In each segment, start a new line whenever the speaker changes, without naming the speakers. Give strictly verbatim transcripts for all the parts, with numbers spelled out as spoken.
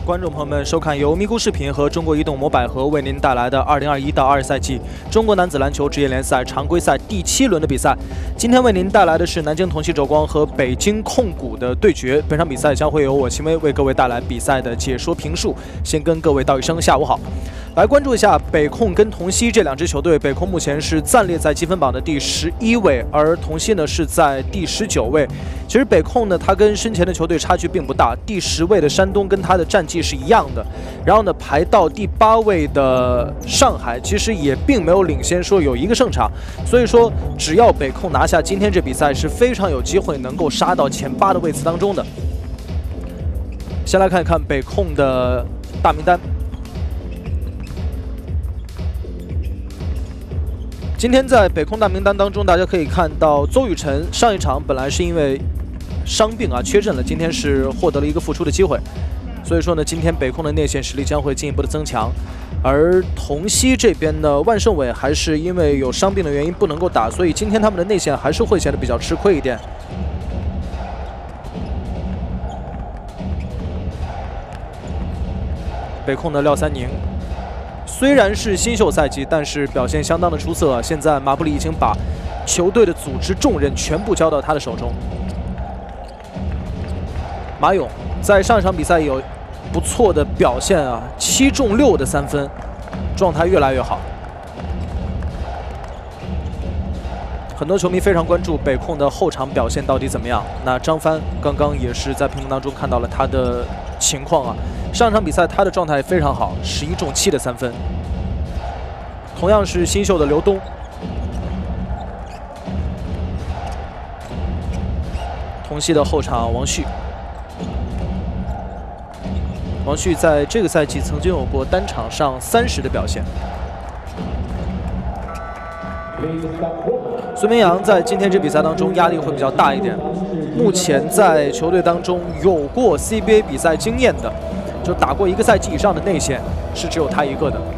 观众朋友们收看由咪咕视频和中国移动摩百合为您带来的二零二一到二赛季中国男子篮球职业联赛常规赛第七轮的比赛。今天为您带来的是南京同曦轴光和北京控股的对决。本场比赛将会由我秦威为各位带来比赛的解说评述。先跟各位道一声下午好。 来关注一下北控跟同曦这两支球队。北控目前是暂列在积分榜的第十一位，而同曦呢是在第十九位。其实北控呢，它跟身前的球队差距并不大，第十位的山东跟它的战绩是一样的。然后呢，排到第八位的上海，其实也并没有领先说有一个胜场。所以说，只要北控拿下今天这比赛，是非常有机会能够杀到前八的位次当中的。先来看一看北控的大名单。 今天在北控大名单当中，大家可以看到邹宇辰上一场本来是因为伤病啊缺阵了，今天是获得了一个复出的机会，所以说呢，今天北控的内线实力将会进一步的增强。而同曦这边呢，万胜伟还是因为有伤病的原因不能够打，所以今天他们的内线还是会显得比较吃亏一点。北控的廖三宁。 虽然是新秀赛季，但是表现相当的出色。现在马布里已经把球队的组织重任全部交到他的手中。马勇在上一场比赛有不错的表现啊，七中六的三分，状态越来越好。很多球迷非常关注北控的后场表现到底怎么样。那张帆刚刚也是在屏幕当中看到了他的情况啊。 上场比赛他的状态非常好，十一中七的三分。同样是新秀的刘东，同曦的后场王旭。王旭在这个赛季曾经有过单场上三十的表现。孙明阳在今天这比赛当中压力会比较大一点。目前在球队当中有过 C B A 比赛经验的。 就打过一个赛季以上的内线是只有他一个的，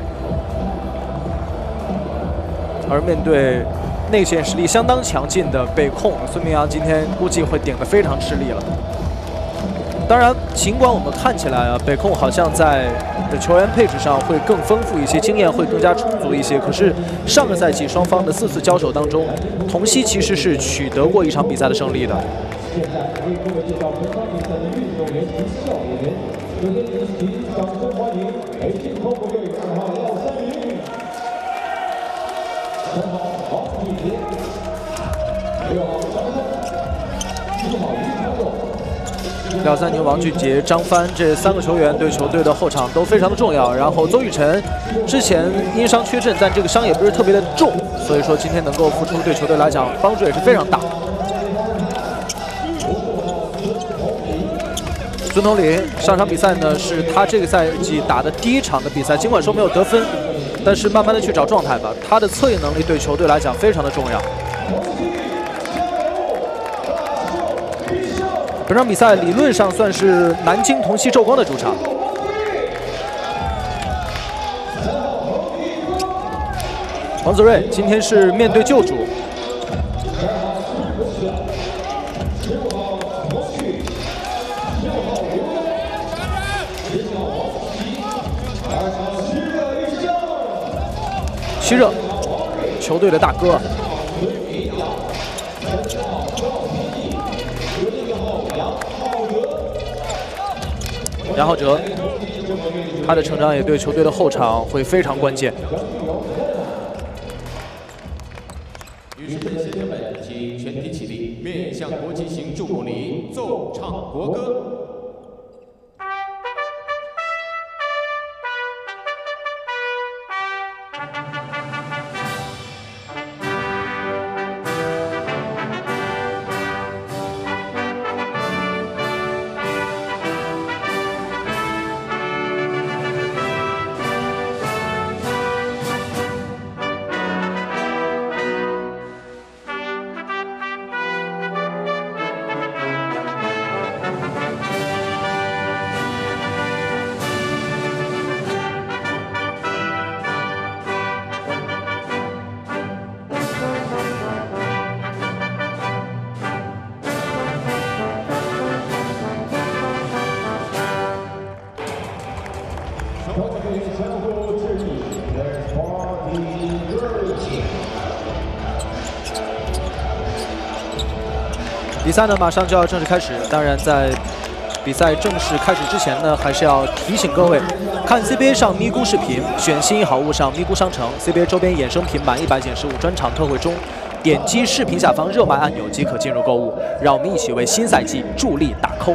而面对内线实力相当强劲的北控，孙明阳今天估计会顶得非常吃力了。当然，尽管我们看起来啊，北控好像在球员配置上会更丰富一些，经验会更加充足一些。可是上个赛季双方的四次交手当中，同曦其实是取得过一场比赛的胜利的。 现在为各位介绍本场比赛的运动员及笑脸。首先，请掌声欢迎北京控股队二号廖三明，三号王宇杰，六号张峰，七号于长寿。廖三宁、王俊杰、张帆这三个球员对球队的后场都非常的重要。然后邹宇辰之前因伤缺阵，但这个伤也不是特别的重，所以说今天能够复出，对球队来讲帮助也是非常大。 孙统领上场比赛呢，是他这个赛季打的第一场的比赛，尽管说没有得分，但是慢慢的去找状态吧。他的策应能力对球队来讲非常的重要。本场比赛理论上算是南京同曦轴光的主场。王子睿今天是面对旧主。 徐热，球队的大哥。杨浩哲，他的成长也对球队的后场会非常关键。
女士们、先生们，请全体起立，面向国旗行注目礼，奏唱国歌。
Thank
比赛呢马上就要正式开始，当然在比赛正式开始之前呢，还是要提醒各位，看 C B A 上咪咕视频，选新好物上咪咕商城 ，C B A 周边衍生品满一百减十五专场特惠中，点击视频下方热卖按钮即可进入购物。让我们一起为新赛季助力打 call。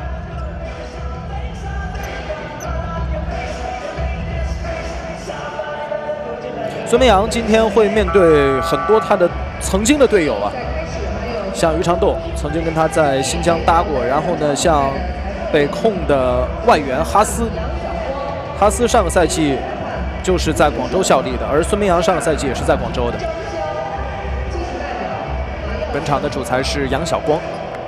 孙明阳今天会面对很多他的曾经的队友啊。 像于长栋曾经跟他在新疆搭过，然后呢，像北控的外援哈斯，哈斯上个赛季就是在广州效力的，而孙明阳上个赛季也是在广州的。本场的主裁是杨晓光。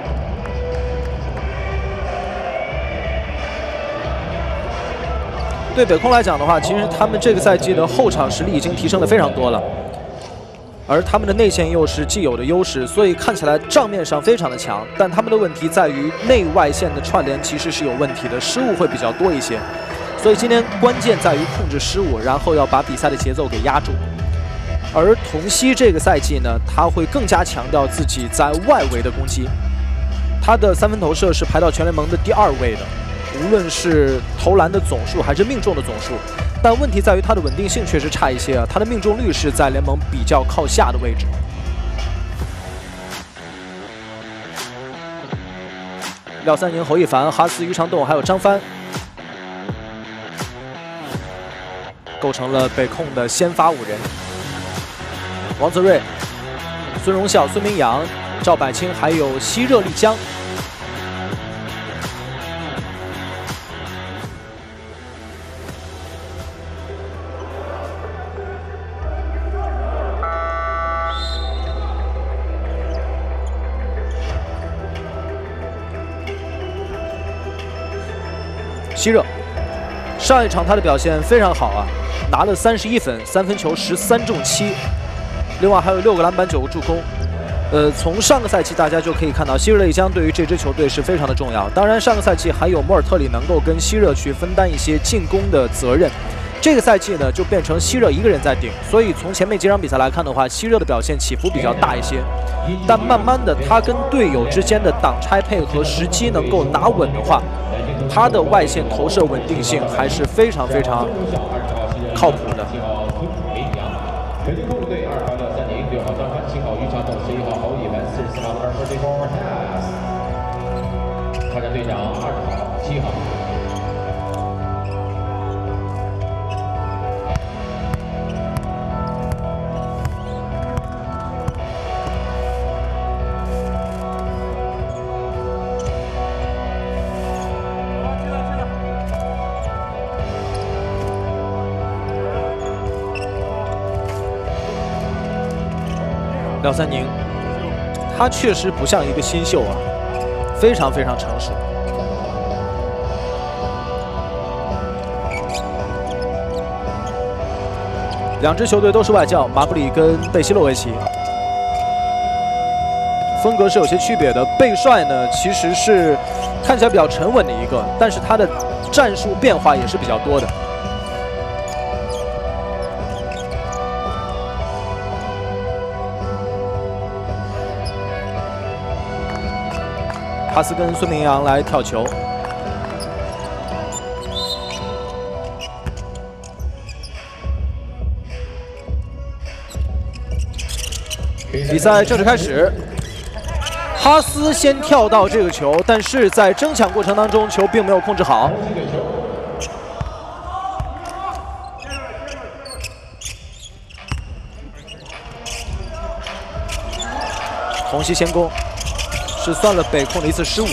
对北控来讲的话，其实他们这个赛季的后场实力已经提升得非常多了。 而他们的内线又是既有的优势，所以看起来账面上非常的强，但他们的问题在于内外线的串联其实是有问题的，失误会比较多一些。所以今天关键在于控制失误，然后要把比赛的节奏给压住。而童曦这个赛季呢，他会更加强调自己在外围的攻击，他的三分投射是排到全联盟的第二位的，无论是投篮的总数还是命中的总数。 但问题在于它的稳定性确实差一些啊，它的命中率是在联盟比较靠下的位置。廖三宁、侯一凡、哈斯、于长栋还有张帆，构成了北控的先发五人。王泽瑞、孙荣孝、孙明阳、赵柏清还有西热丽江。 西热，上一场他的表现非常好啊，拿了三十一分，三分球十三中七，另外还有六个篮板、九个助攻。呃，从上个赛季大家就可以看到，西热丽江对于这支球队是非常的重要。当然，上个赛季还有莫尔特里能够跟西热去分担一些进攻的责任。这个赛季呢，就变成西热一个人在顶，所以从前面几场比赛来看的话，西热的表现起伏比较大一些。但慢慢的，他跟队友之间的挡拆配合时机能够拿稳的话。 他的外线投射稳定性还是非常非常靠谱的。北控队二号廖三宁，六号张帆，七号于长栋，十一号侯一凡，四十四号二号对攻 pass。他的队长二十号、七号。 廖三宁，他确实不像一个新秀啊，非常非常成熟。两支球队都是外教，马布里跟贝西洛维奇，风格是有些区别的。贝帅呢，其实是看起来比较沉稳的一个，但是他的战术变化也是比较多的。 哈斯跟孙明阳来跳球，比赛正式开始。哈斯先跳到这个球，但是在争抢过程当中，球并没有控制好。童曦先攻。 是算了北控的一次失误。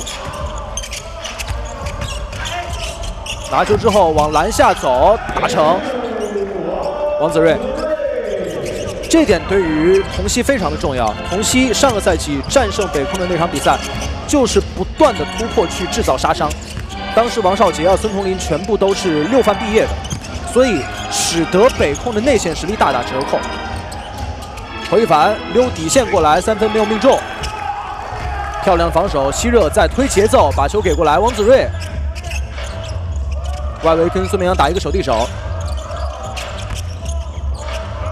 拿球之后往篮下走，达成。王泽瑞，这点对于童曦非常的重要。童曦上个赛季战胜北控的那场比赛，就是不断的突破去制造杀伤。当时王少杰啊、孙彤林全部都是六犯毕业的，所以使得北控的内线实力大打折扣。侯一凡溜底线过来，三分没有命中。 漂亮防守，西热再推节奏，把球给过来，王子睿，外围跟孙明阳打一个手递手。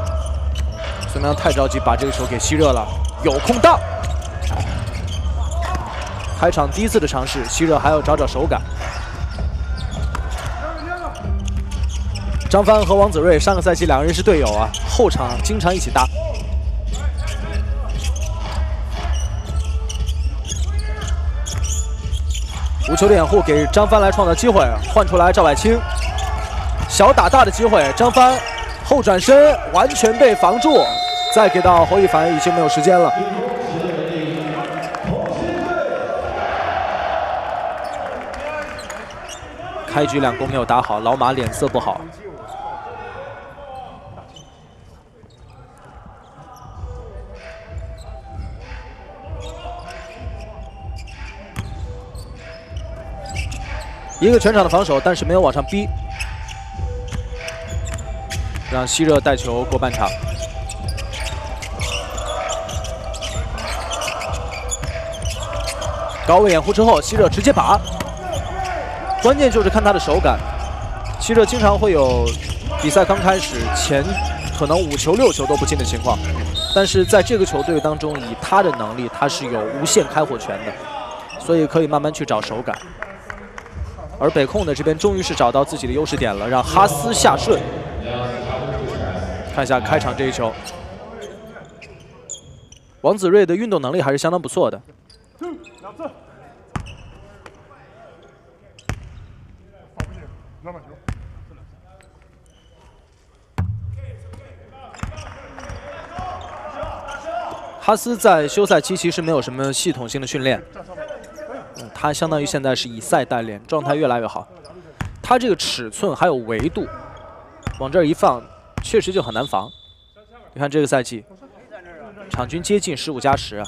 么样太着急，把这个球给吸热了，有空档。开场第一次的尝试，吸热还要找找手感。张帆和王子睿上个赛季两个人是队友啊，后场经常一起搭。无球的掩护给张帆来创造机会，换出来赵柏清，小打大的机会，张帆后转身完全被防住，再给到侯一凡已经没有时间了。开局两攻没有打好，老马脸色不好。一个全场的防守，但是没有往上逼，让西热带球过半场。高位掩护之后，西热直接把，关键就是看他的手感。西热经常会有比赛刚开始前可能五球六球都不进的情况，但是在这个球队当中，以他的能力，他是有无限开火权的，所以可以慢慢去找手感。而北控的这边终于是找到自己的优势点了，让哈斯下顺。看一下开场这一球，王子睿的运动能力还是相当不错的。哈斯在休赛期其实没有什么系统性的训练。嗯、他相当于现在是以赛代练，状态越来越好。他这个尺寸还有维度，往这儿一放，确实就很难防。你看这个赛季，场均接近十五加十啊。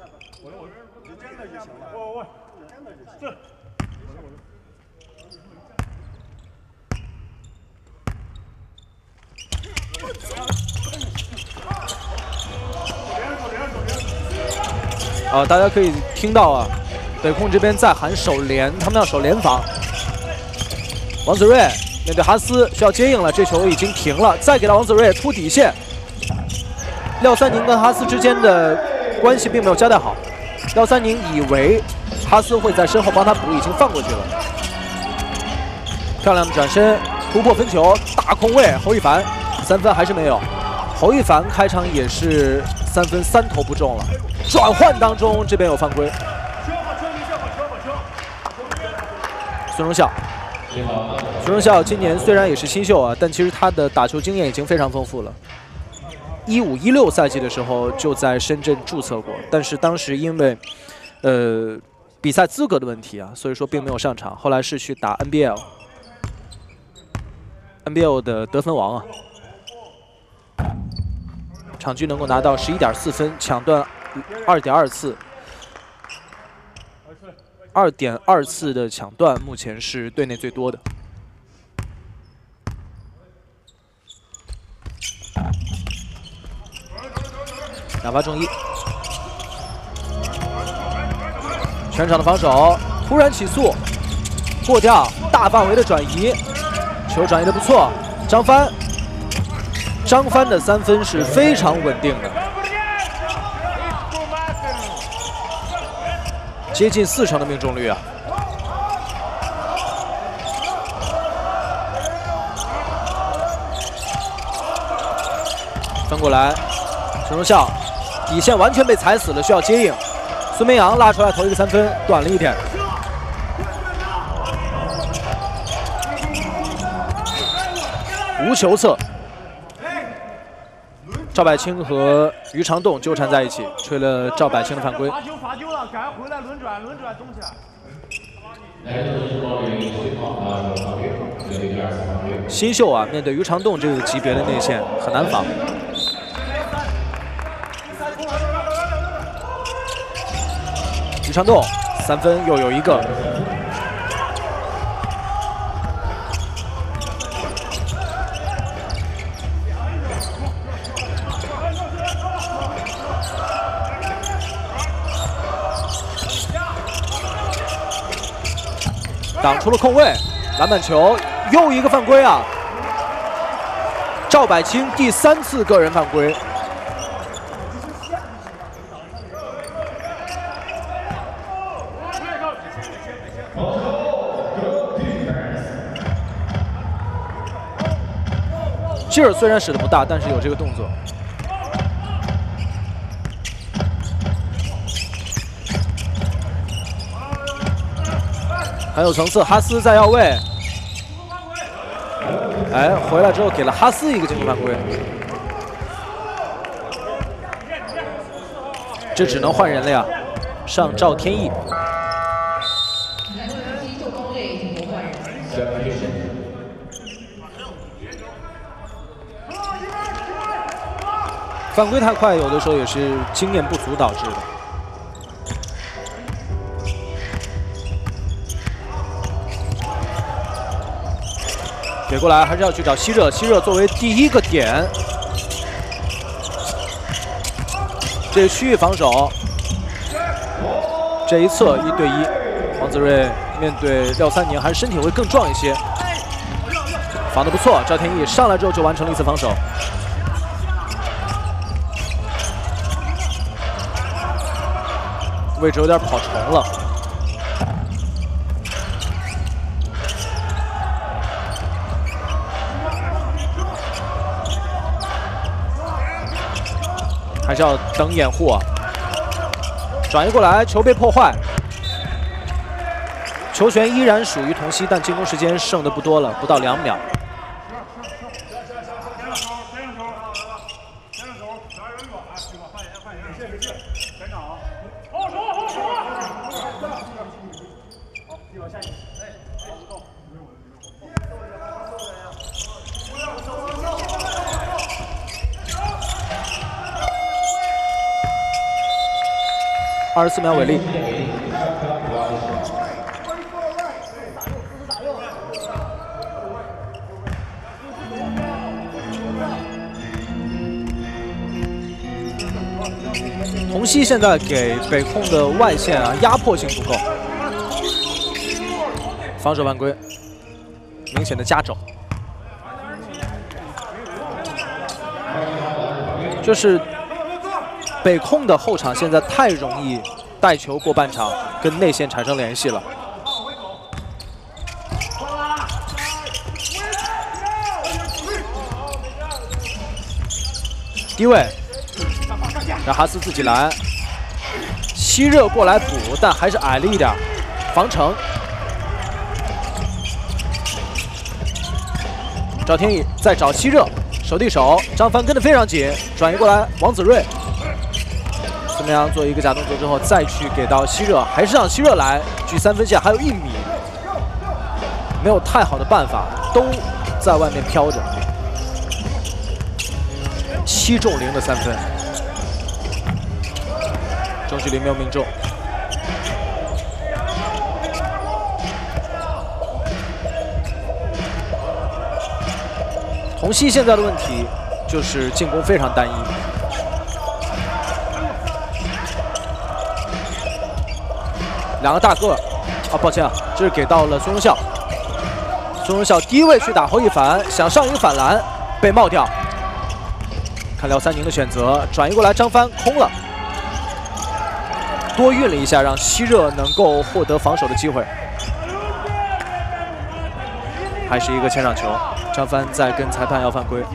啊，大家可以听到啊。北控这边在喊守连，他们要守联防。王子睿面对哈斯需要接应了，这球已经停了，再给到王子睿突底线。廖三宁跟哈斯之间的关系并没有交代好，廖三宁以为哈斯会在身后帮他补，已经放过去了。漂亮的转身突破分球，大空位，侯一凡三分还是没有。侯一凡开场也是三分三投不中了，转换当中这边有犯规。孙荣孝，孙荣孝今年虽然也是新秀啊，但其实他的打球经验已经非常丰富了。一五一六赛季的时候就在深圳注册过，但是当时因为呃比赛资格的问题啊，所以说并没有上场。后来是去打 N B L，N B L 的得分王啊，场均能够拿到十一点四分，抢断二点二次。二点二次的抢断，目前是队内最多的。两罚中一，全场的防守突然起速，过掉，大范围的转移，球转移的不错。张帆，张帆的三分是非常稳定的。接近四成的命中率啊！翻过来，陈荣孝底线完全被踩死了，需要接应。孙明阳拉出来投一个三分，短了一点。无球侧，赵柏清和于长栋纠缠在一起，吹了赵柏清的犯规。罚球罚球了，赶快回来轮转，轮转动起来。新秀啊，面对于长栋这个级别的内线很难防。于长栋三分又有一个。挡出了空位，篮板球，又一个犯规啊！赵柏清第三次个人犯规， 劲儿虽然使得不大，但是有这个动作。很有层次，哈斯在要位。哎，回来之后给了哈斯一个进攻犯规。 这只能换人了呀，上赵天翼。犯规太快，有的时候也是经验不足导致的。给过来还是要去找希热，希热作为第一个点。 这个区域防守，这一侧一对一，王子睿面对廖三宁还是身体会更壮一些，防得不错。赵天翼上来之后就完成了一次防守，位置有点跑重了。还是要等掩护啊！转移过来，球被破坏，球权依然属于同曦，但进攻时间剩的不多了，不到两秒。二十四秒违例。同曦现在给北控的外线啊压迫性不够，防守犯规，明显的加肘，就是。 北控的后场现在太容易带球过半场，跟内线产生联系了。低位，让哈斯自己来，希热过来补，但还是矮了一点，防城。赵天翼在找希热，手递手，张帆跟得非常紧，转移过来，王子睿。 怎么样做一个假动作之后，再去给到希热，还是让希热来距三分线还有一米，没有太好的办法，都在外面飘着。七中零的三分，中距离没有命中。同曦现在的问题就是进攻非常单一。 两个大个啊，抱歉啊，这是给到了孙荣孝。孙荣孝低位去打后一反，想上一个反篮，被帽掉。看廖三宁的选择，转移过来，张帆空了，多运了一下，让希热能够获得防守的机会。还是一个前场球，张帆在跟裁判要犯规。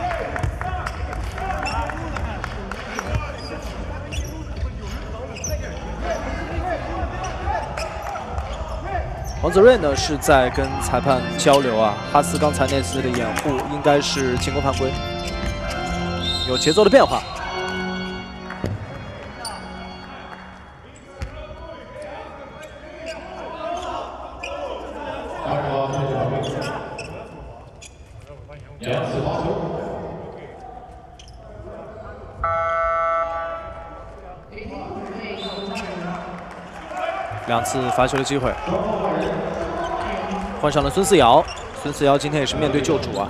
王子睿呢是在跟裁判交流啊，哈斯刚才那次的掩护应该是进攻犯规，有节奏的变化。两次罚球的机会。 换上了孙思尧，孙思尧今天也是面对旧主啊。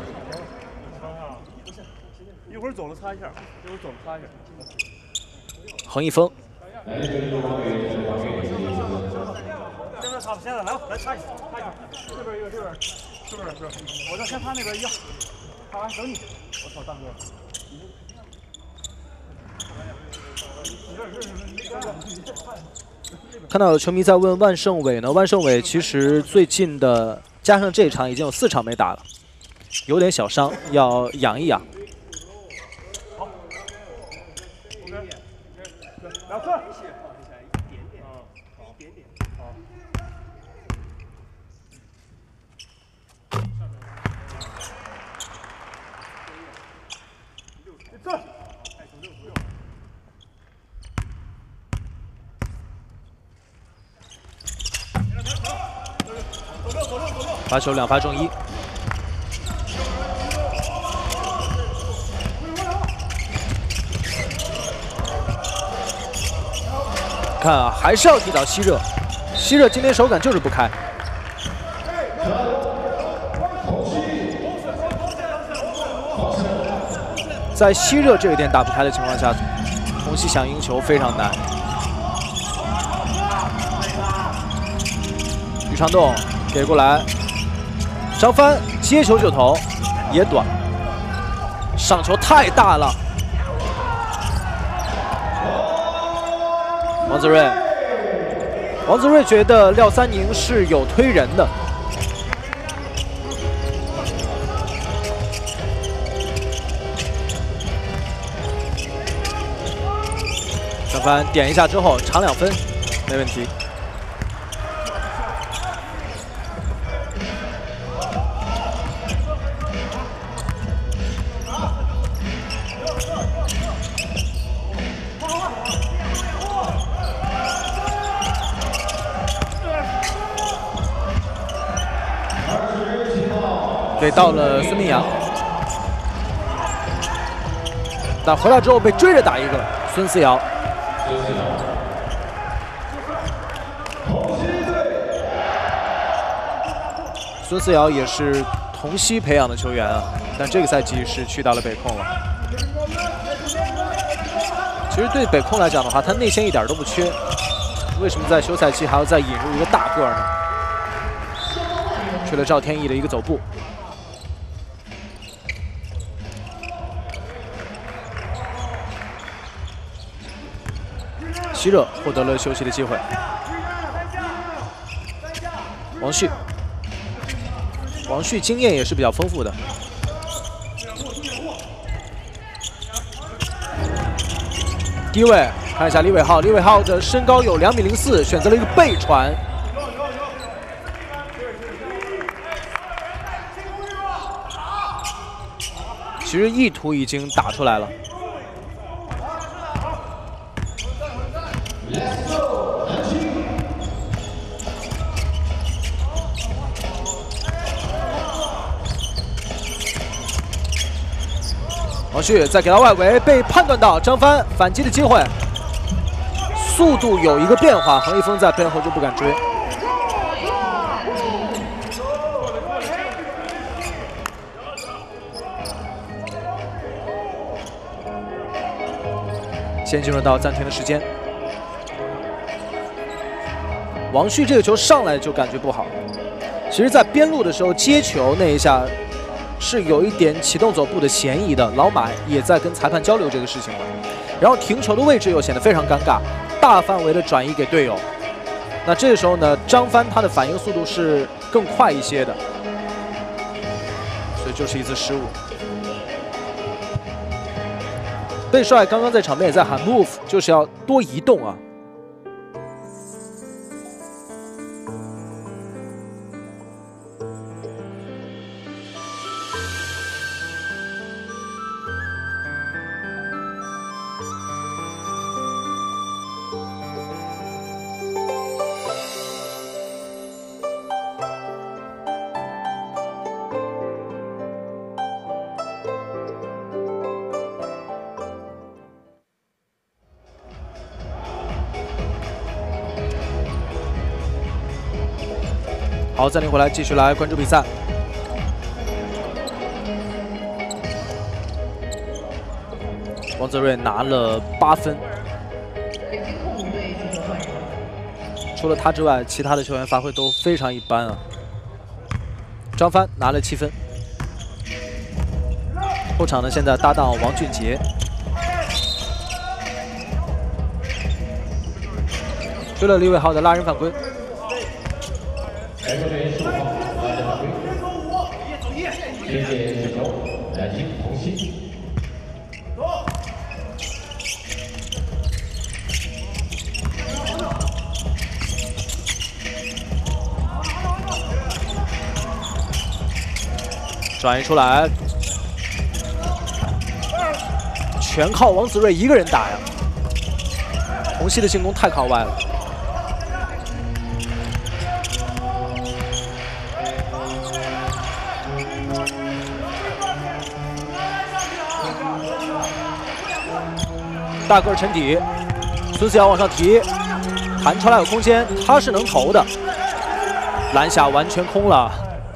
一会儿走了擦一下，一会儿走了擦一下。
横一锋。
现在擦，现在来吧，来擦一下，擦一下。这边一个，这边，是不是？是。我这先擦那边一样，擦完等你。我操，大哥。
看到有球迷在问万胜伟呢，万胜伟其实最近的加上这场已经有四场没打了， 有点小伤，要养一养。
好 ，OK， 两次。
发球两发中一，看啊，还是要踢到希热。希热今天手感就是不开。在希热这个点打不开的情况下，红西想赢球非常难。于长栋给过来。 张帆接球就投，也短，上球太大了。王子睿，王子睿觉得廖三宁是有推人的。张帆点一下之后，长两分，没问题。 给到了孙明阳，但回来之后被追着打一个孙思瑶。孙思瑶也是同曦培养的球员啊，但这个赛季是去到了北控了。其实对北控来讲的话，他内线一点都不缺，为什么在休赛期还要再引入一个大个呢？去了赵天翼的一个走步。 希热获得了休息的机会。王旭，王旭经验也是比较丰富的。低位看一下李伟浩，李伟浩的身高有两米零四，选择了一个背传。其实意图已经打出来了。 王旭再给到外围，被判断到张帆反击的机会，速度有一个变化，恒一峰在背后就不敢追。先进入到暂停的时间。王旭这个球上来就感觉不好，其实在边路的时候接球那一下。 是有一点启动走步的嫌疑的，老马也在跟裁判交流这个事情了。然后停球的位置又显得非常尴尬，大范围的转移给队友。那这个时候呢，张帆他的反应速度是更快一些的，所以就是一次失误。贝帅刚刚在场边也在喊 move， 就是要多移动啊。 好，暂停回来，继续来关注比赛。王泽瑞拿了八分，除了他之外，其他的球员发挥都非常一般啊。张帆拿了七分，后场呢现在搭档王俊杰，追了李伟浩的拉人犯规。
来这边十五号，来的犯规，谢谢
转移出来，全靠王子睿一个人打呀！红西的进攻太靠外了。 大个儿沉底，孙思瑶往上提，弹出来有空间，他是能投的。篮下完全空了。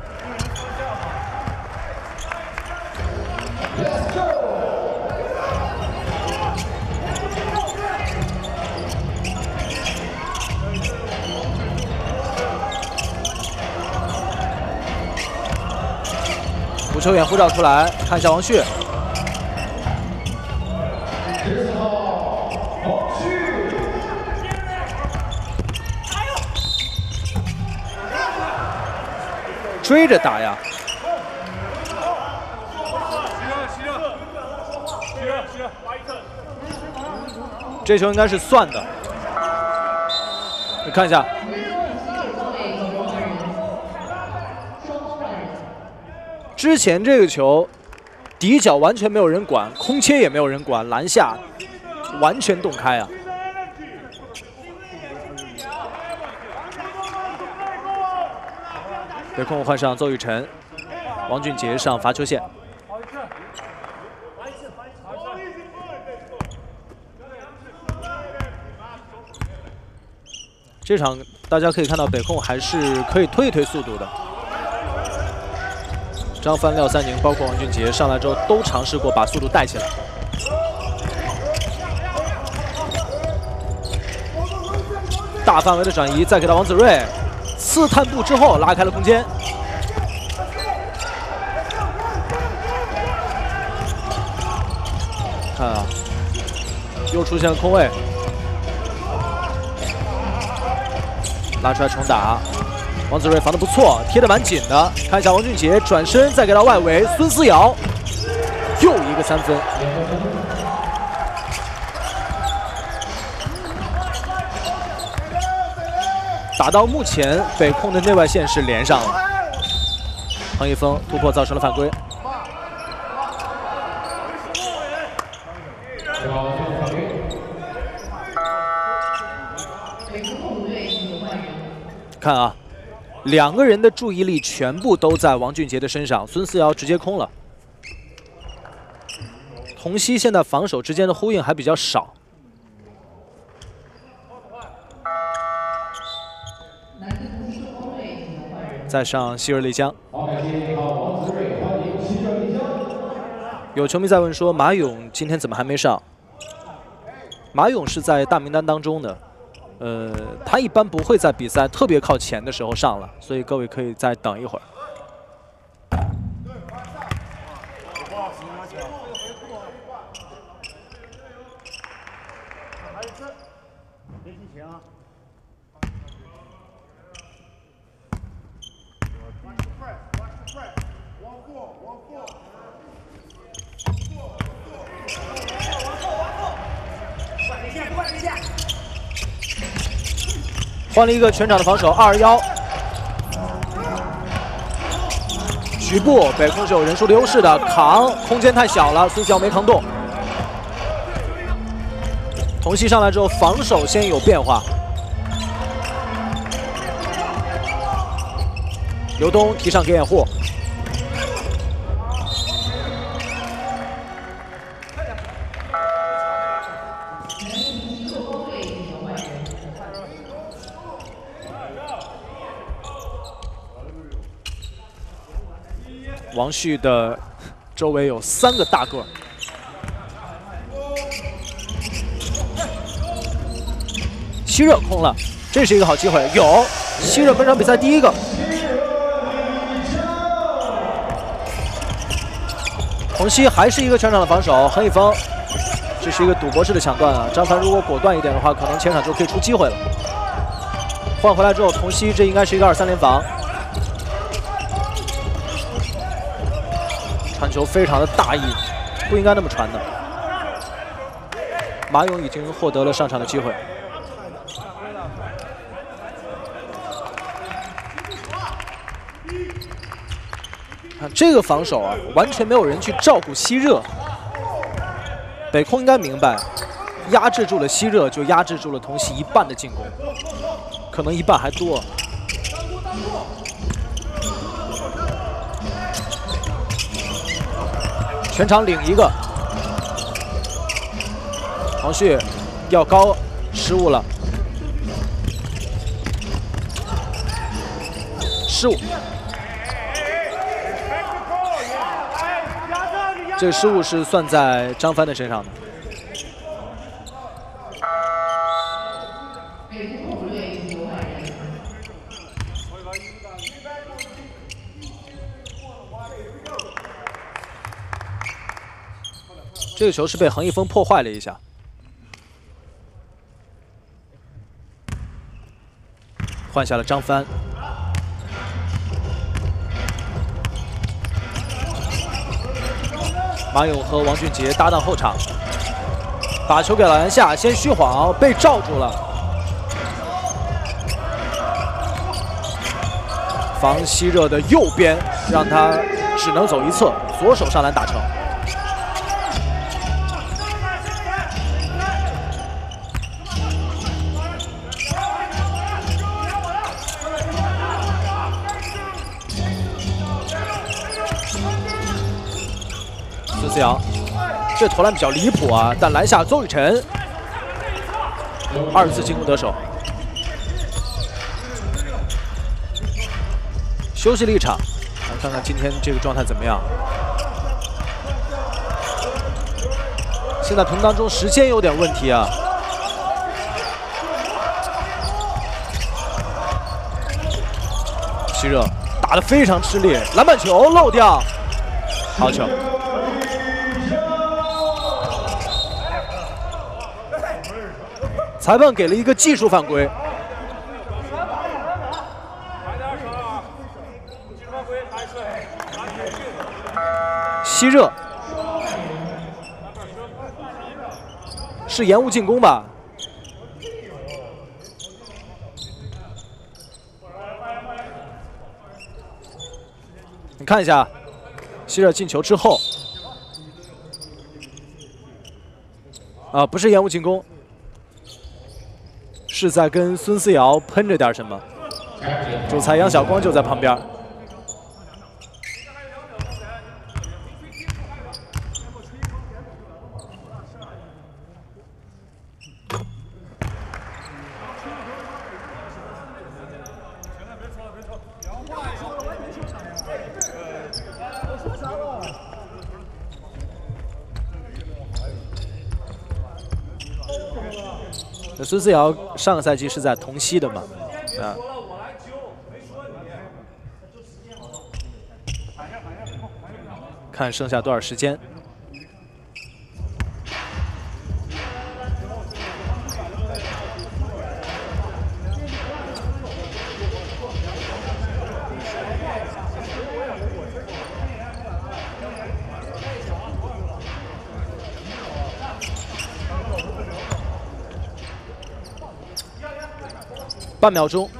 无球掩护绕出来，看一下王旭。 追着打呀！这球应该是算的，你看一下，之前这个球底角完全没有人管，空切也没有人管，篮下完全洞开啊！ 北控换上邹雨辰，王俊杰上罚球线。这场大家可以看到北控还是可以推一推速度的。张帆、廖三宁，包括王俊杰上来之后都尝试过把速度带起来。大范围的转移，再给到王子睿。 刺探步之后拉开了空间，看啊，又出现了空位，拉出来重打，王子睿防得不错，贴得蛮紧的。看一下王俊杰转身再给到外围，孙思瑶又一个三分。 打到目前，北控的内外线是连上了。彭一峰突破造成了犯规。看啊，两个人的注意力全部都在王俊杰的身上，孙思瑶直接空了。童曦现在防守之间的呼应还比较少。 再上希尔丽江。有球迷在问说，马勇今天怎么还没上？马勇是在大名单当中的，呃，他一般不会在比赛特别靠前的时候上了，所以各位可以再等一会儿。
别提前啊！
换了一个全场的防守，二幺。局部北控是有人数的优势的，扛空间太小了，孙思瑶没扛动。童曦上来之后，防守先有变化。刘东提上给掩护。 王旭的周围有三个大个，希热空了，这是一个好机会。有希热本场比赛第一个，童曦还是一个全场的防守，何以峰，这是一个赌博式的抢断啊！张凡如果果断一点的话，可能前场就可以出机会了。换回来之后，童曦这应该是一个二三联防。 传球非常的大意，不应该那么传的。马勇已经获得了上场的机会。 啊，这个防守啊，完全没有人去照顾西热。北控应该明白，压制住了西热，就压制住了同曦一半的进攻，可能一半还多。全场领一个，黄旭要高，失误了，失误。 这个失误是算在张帆的身上的。这个球是被恒一峰破坏了一下，换下了张帆。 马勇和王俊杰搭档后场，把球给了篮下，先虚晃，被罩住了。防西热的右边，让他只能走一侧，左手上篮打成。孙思瑶，这投篮比较离谱啊！但篮下邹雨辰二次进攻得手。休息了一场，来看看今天这个状态怎么样。现在屏当中时间有点问题啊。西热打得非常吃力，篮板球漏掉，好球。 裁判给了一个技术犯规。西热是延误进攻吧？你看一下，西热进球之后，啊，不是延误进攻。 是在跟孙思瑶喷着点什么，主裁杨晓光就在旁边。孙思瑶上个赛季是在同曦的嘛，啊，看剩下多少时间。半秒钟，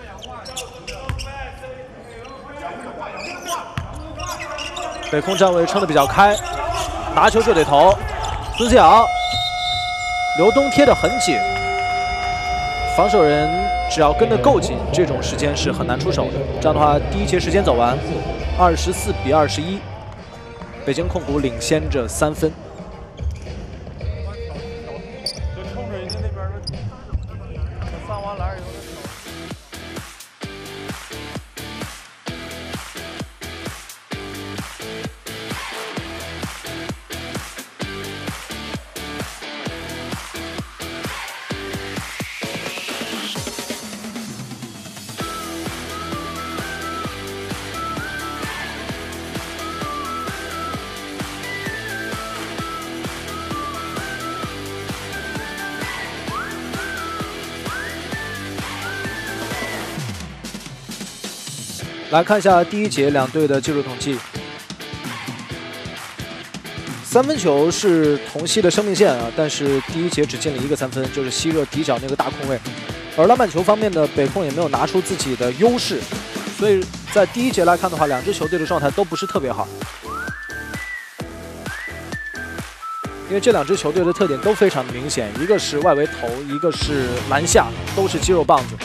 北控站位撑得比较开，拿球就得投。孙思瑶刘东贴得很紧，防守人只要跟得够紧，这种时间是很难出手的。这样的话，第一节时间走完，二十四比二十一，北京控股领先着三分。 来看一下第一节两队的技术统计。三分球是同曦的生命线啊，但是第一节只进了一个三分，就是西热底角那个大空位。而篮板球方面呢，北控也没有拿出自己的优势，所以在第一节来看的话，两支球队的状态都不是特别好，因为这两支球队的特点都非常的明显，一个是外围投，一个是篮下，都是肌肉棒子。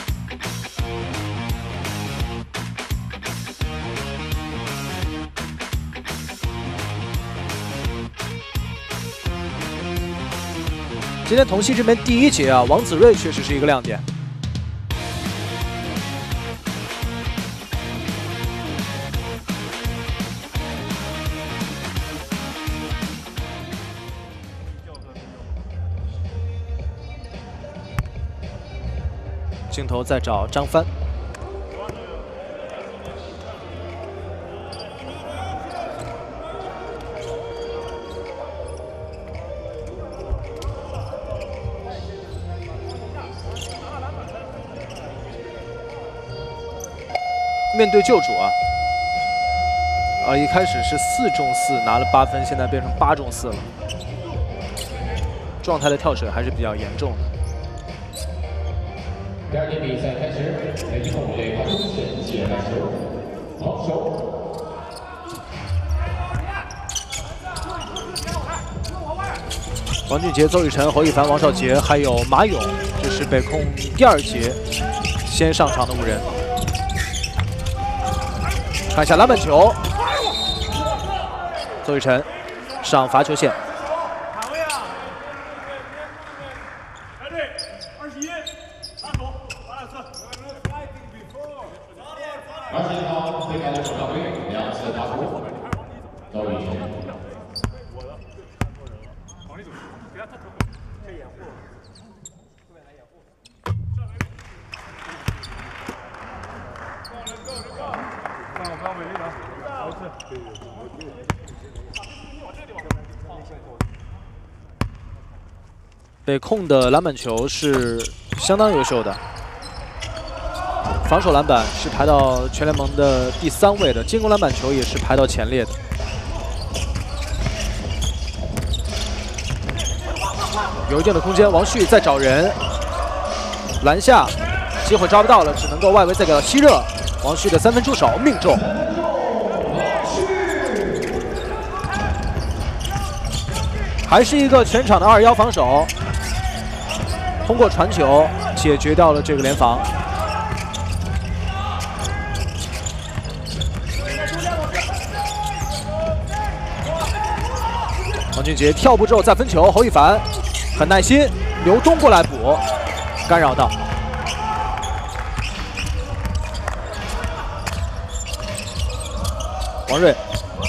今天同曦这边第一节啊，王子睿确实是一个亮点。镜头在找张帆。 面对救主啊，啊，一开始是四中四拿了八分，现在变成八中四了，状态的跳水还是比较严重的。
第二节比赛开始，北京红队发出前接篮球，防守。
王俊杰、邹宇辰、侯一凡、王少杰还有马勇，这是北控第二节先上场的五人。 看一下篮板球，邹宇辰上罚球线。
卡位啊！来队，二十一，拉手，打两次。
二十一号对方的手上队两次罚球，邹宇辰。
我的，往里走，不要太突，可以掩护。后面来掩护。放我放伟力的，好次。
北控的篮板球是相当优秀的，防守篮板是排到全联盟的第三位的，进攻篮板球也是排到前列的。有一定的空间，王旭在找人，篮下机会抓不到了，只能够外围再给到吸热。王旭的三分出手命中。 还是一个全场的二幺防守，通过传球解决掉了这个联防。王俊杰跳步之后再分球，侯一凡很耐心，刘东过来补，干扰到。王睿。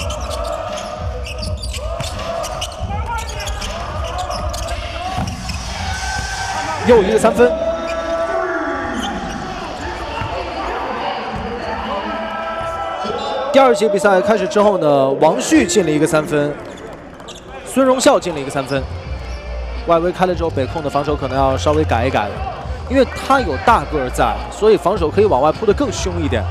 又一个三分，第二节比赛开始之后呢，王旭进了一个三分，孙荣孝进了一个三分。外围开了之后，北控的防守可能要稍微改一改了，因为他有大个儿在，所以防守可以往外扑得更凶一点。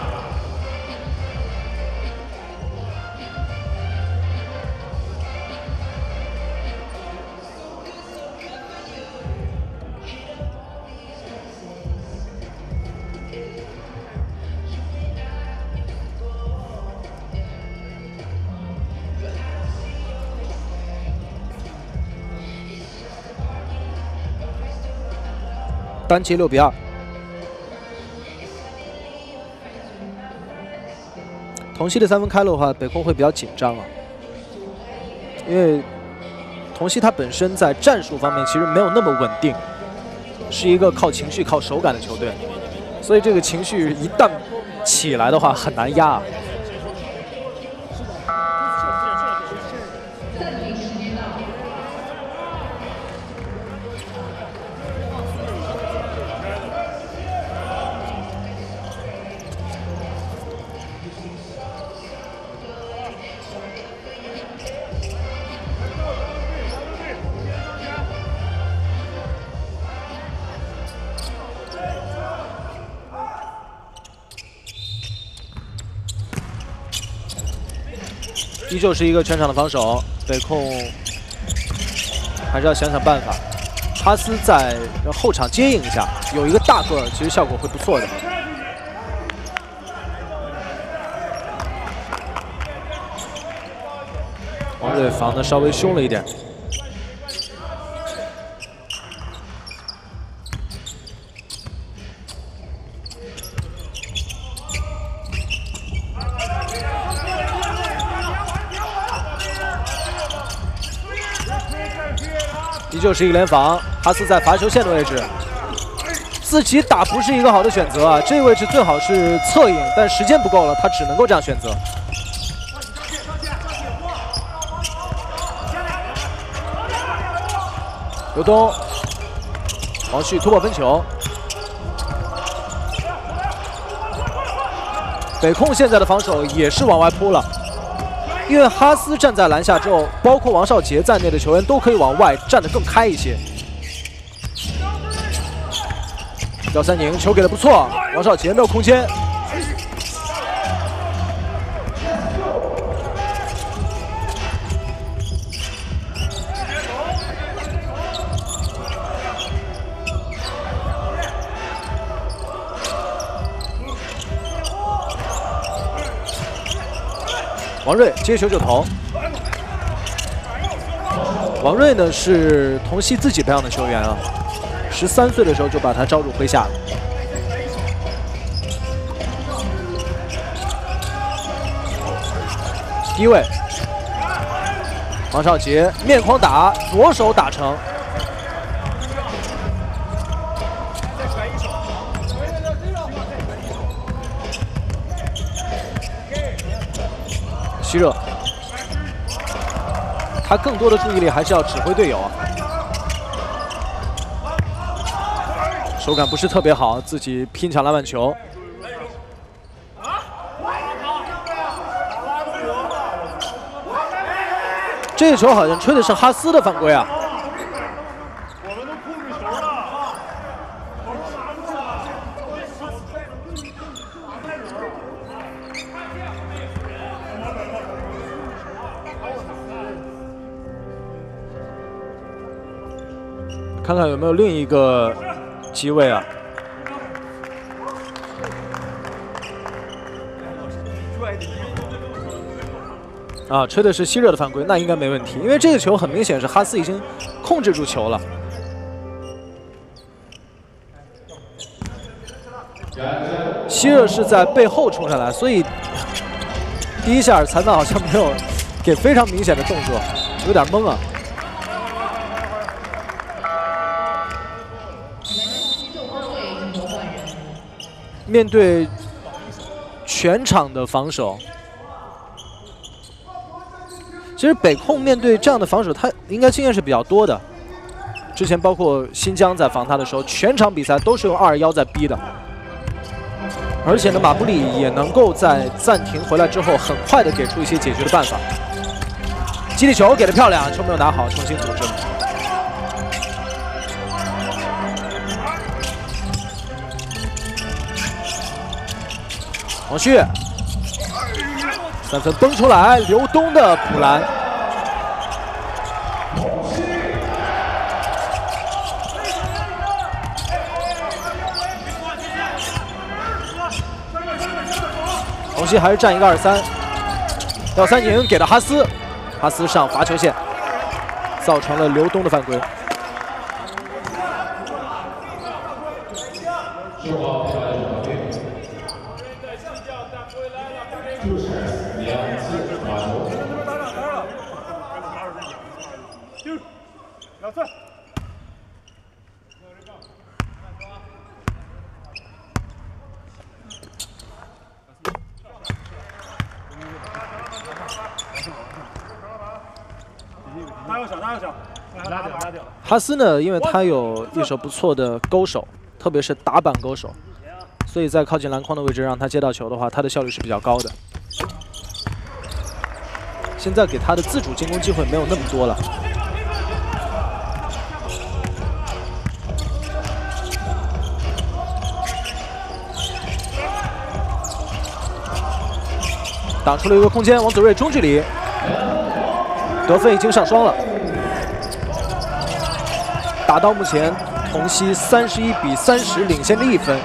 单节六比二，同曦的三分开了的话，北控会比较紧张啊，因为同曦它本身在战术方面其实没有那么稳定，是一个靠情绪、靠手感的球队，所以这个情绪一旦起来的话很难压。 依旧是一个全场的防守，北控还是要想想办法。哈斯在后场接应一下，有一个大个，其实效果会不错的。 王睿防的稍微凶了一点。 依旧是一个联防，哈斯在罚球线的位置，自己打不是一个好的选择啊。这个位置最好是侧影，但时间不够了，他只能够这样选择。刘东，王旭突破分球，北控现在的防守也是往外扑了。 因为哈斯站在篮下之后，包括王少杰在内的球员都可以往外站得更开一些。廖三宁球给的不错，王少杰没有空间。王睿接球就投。王睿呢是童曦自己培养的球员啊，十三岁的时候就把他招入麾下了。低位，王少杰面框打，左手打成。徐热，他更多的注意力还是要指挥队友啊。手感不是特别好，自己拼抢篮板球。这个球好像吹的是哈斯的犯规啊。 看看有没有另一个机位啊？啊，吹的是希热的犯规，那应该没问题，因为这个球很明显是哈斯已经控制住球了。希热是在背后冲上来，所以第一下裁判好像没有给非常明显的动作，有点懵啊。 面对全场的防守，其实北控面对这样的防守，他应该经验是比较多的。之前包括新疆在防他的时候，全场比赛都是用二幺在逼的。而且呢，马布里也能够在暂停回来之后，很快的给出一些解决的办法。基地球给的漂亮，球没有拿好，重新组织。 王旭，三分崩出来，刘东的补篮。王旭还是站一个二三，廖三宁给了哈斯，哈斯上罚球线，造成了刘东的犯规。 哈斯呢，因为他有一手不错的勾手，特别是打板勾手，所以在靠近篮筐的位置让他接到球的话，他的效率是比较高的。现在给他的自主进攻机会没有那么多了。打出了一个空间，王子睿中距离得分已经上双了。 打到目前，童曦三十一比三十领先的一分。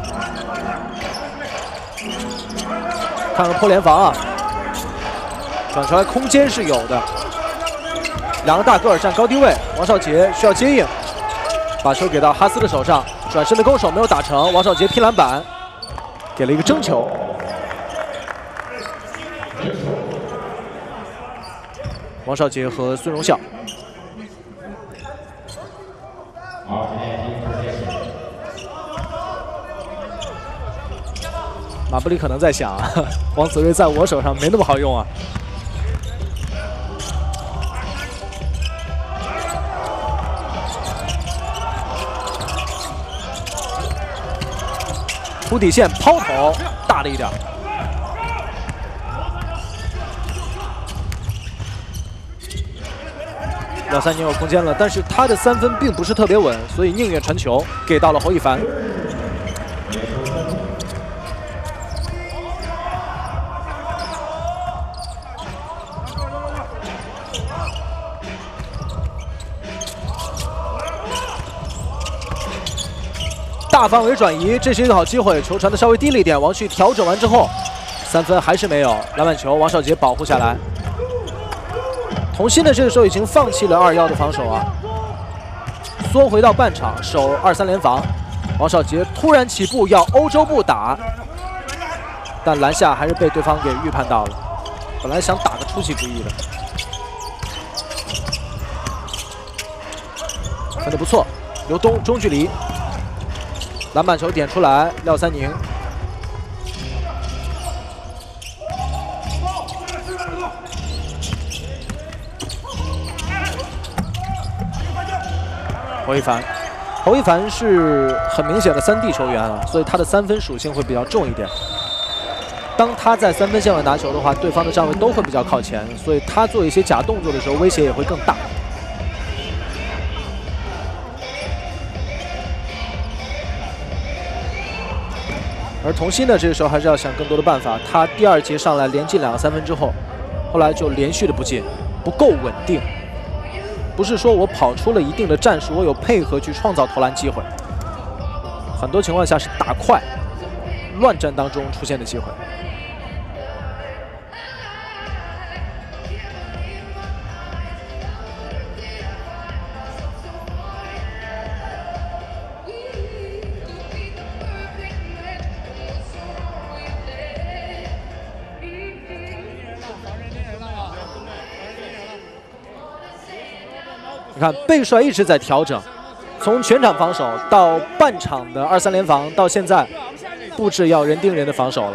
看看破联防啊， 转出来空间是有的，两个大个儿站高低位，王少杰需要接应，把球给到哈斯的手上，转身的攻守没有打成，王少杰拼篮板，给了一个争球。王少杰和孙荣孝。马布里可能在想，王子睿在我手上没那么好用啊。突底线抛投大了一点。廖三宁有空间了，但是他的三分并不是特别稳，所以宁愿传球给到了侯一凡。大范围转移，这是一个好机会。球传的稍微低了一点，王旭调整完之后，三分还是没有。篮板球，王少杰保护下来。童鑫的这个时候已经放弃了二幺的防守啊，缩回到半场守二三联防。王少杰突然起步要欧洲步打，但篮下还是被对方给预判到了。本来想打个出其不意的，分得不错。刘东中距离。篮板球点出来，廖三宁。侯一凡，侯一凡是很明显的三 D 球员啊，所以他的三分属性会比较重一点。当他在三分线外拿球的话，对方的站位都会比较靠前，所以他做一些假动作的时候，威胁也会更大。而童鑫呢，这个时候还是要想更多的办法。他第二节上来连进两个三分之后，后来就连续的不进，不够稳定。不是说我跑出了一定的战术，我有配合去创造投篮机会。很多情况下是打快，乱战当中出现的机会。你看，贝帅一直在调整，从全场防守到半场的二三联防，到现在布置要人盯人的防守了。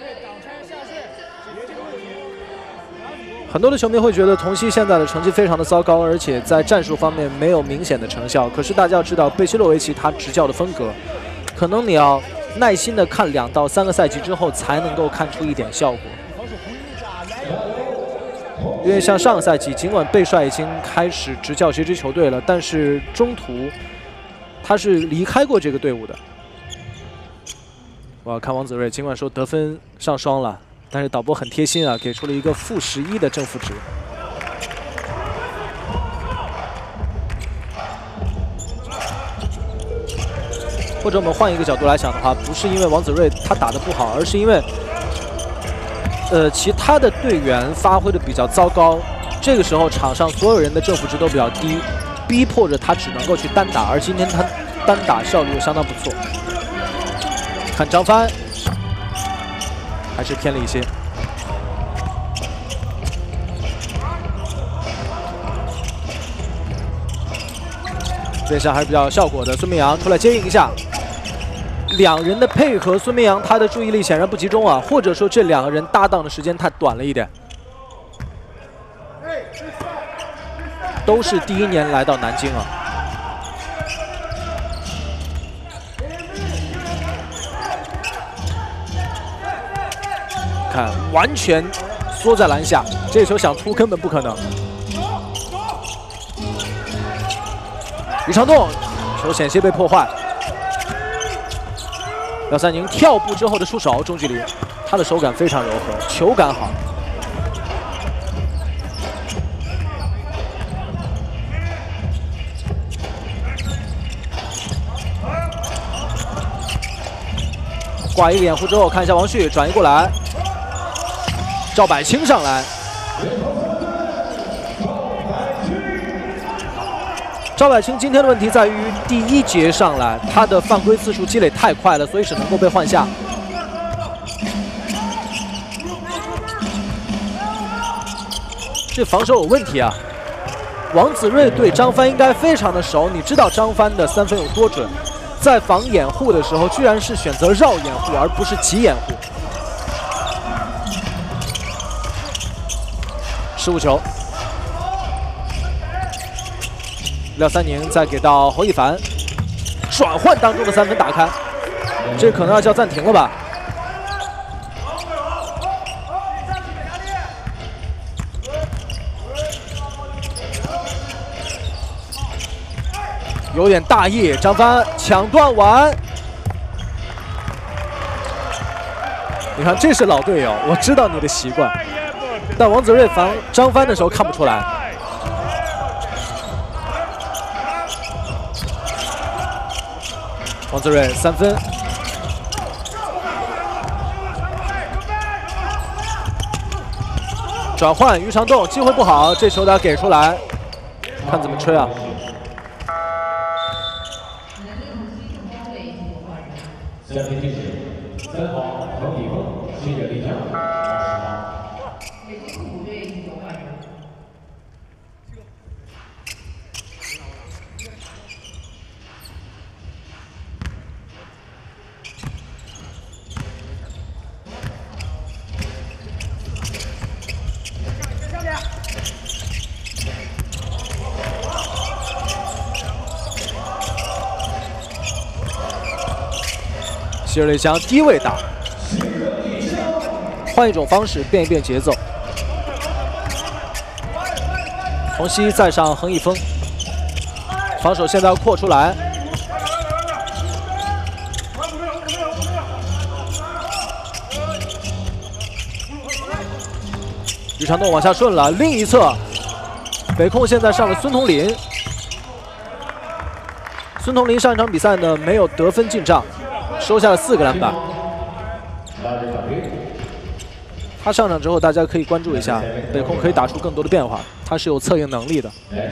很多的球迷会觉得童鑫现在的成绩非常的糟糕，而且在战术方面没有明显的成效。可是大家要知道，贝西洛维奇他执教的风格，可能你要耐心的看两到三个赛季之后，才能够看出一点效果。因为像上个赛季，尽管贝帅已经开始执教这支球队了，但是中途他是离开过这个队伍的。哇，看王子睿，尽管说得分上双了，但是导播很贴心啊，给出了一个负十一的正负值。或者我们换一个角度来想的话，不是因为王子睿他打得不好，而是因为。呃，其他的队员发挥的比较糟糕，这个时候场上所有人的正负值都比较低，逼迫着他只能够去单打，而今天他单打效率又相当不错。看张帆，还是偏了一些。这下还是比较有效果的，孙明阳出来接应一下。两人的配合，孙明阳他的注意力显然不集中啊，或者说这两个人搭档的时间太短了一点。都是第一年来到南京啊。看，完全缩在篮下，这球想出根本不可能。李长栋，球险些被破坏。廖三宁跳步之后的出手，中距离，他的手感非常柔和，球感好。挂一个掩护之后，看一下王旭转移过来，赵柏清上来， 赵百清今天的问题在于第一节上来，他的犯规次数积累太快了，所以只能够被换下。这防守有问题啊！王子睿对张帆应该非常的熟，你知道张帆的三分有多准，在防掩护的时候，居然是选择绕掩护而不是急掩护。失误球。 廖三宁再给到侯一凡，转换当中的三分打开，这可能要叫暂停了吧？有点大意，张帆抢断完，你看这是老队友，我知道你的习惯，但王子睿防张帆的时候看不出来。 王子睿三分，转换于长栋，机会不好，这球他给出来，看怎么吹啊！
三分进球，三号彭李峰，新人立将，二十号。
希尔雷翔低位打，换一种方式变一变节奏。洪熙再上横一峰，防守现在要扩出来。于长栋往下顺了，另一侧北控现在上了孙彤林。孙彤林上一场比赛呢没有得分进账。 收下了四个篮板。他上场之后，大家可以关注一下，北控可以打出更多的变化，他是有策应能力的。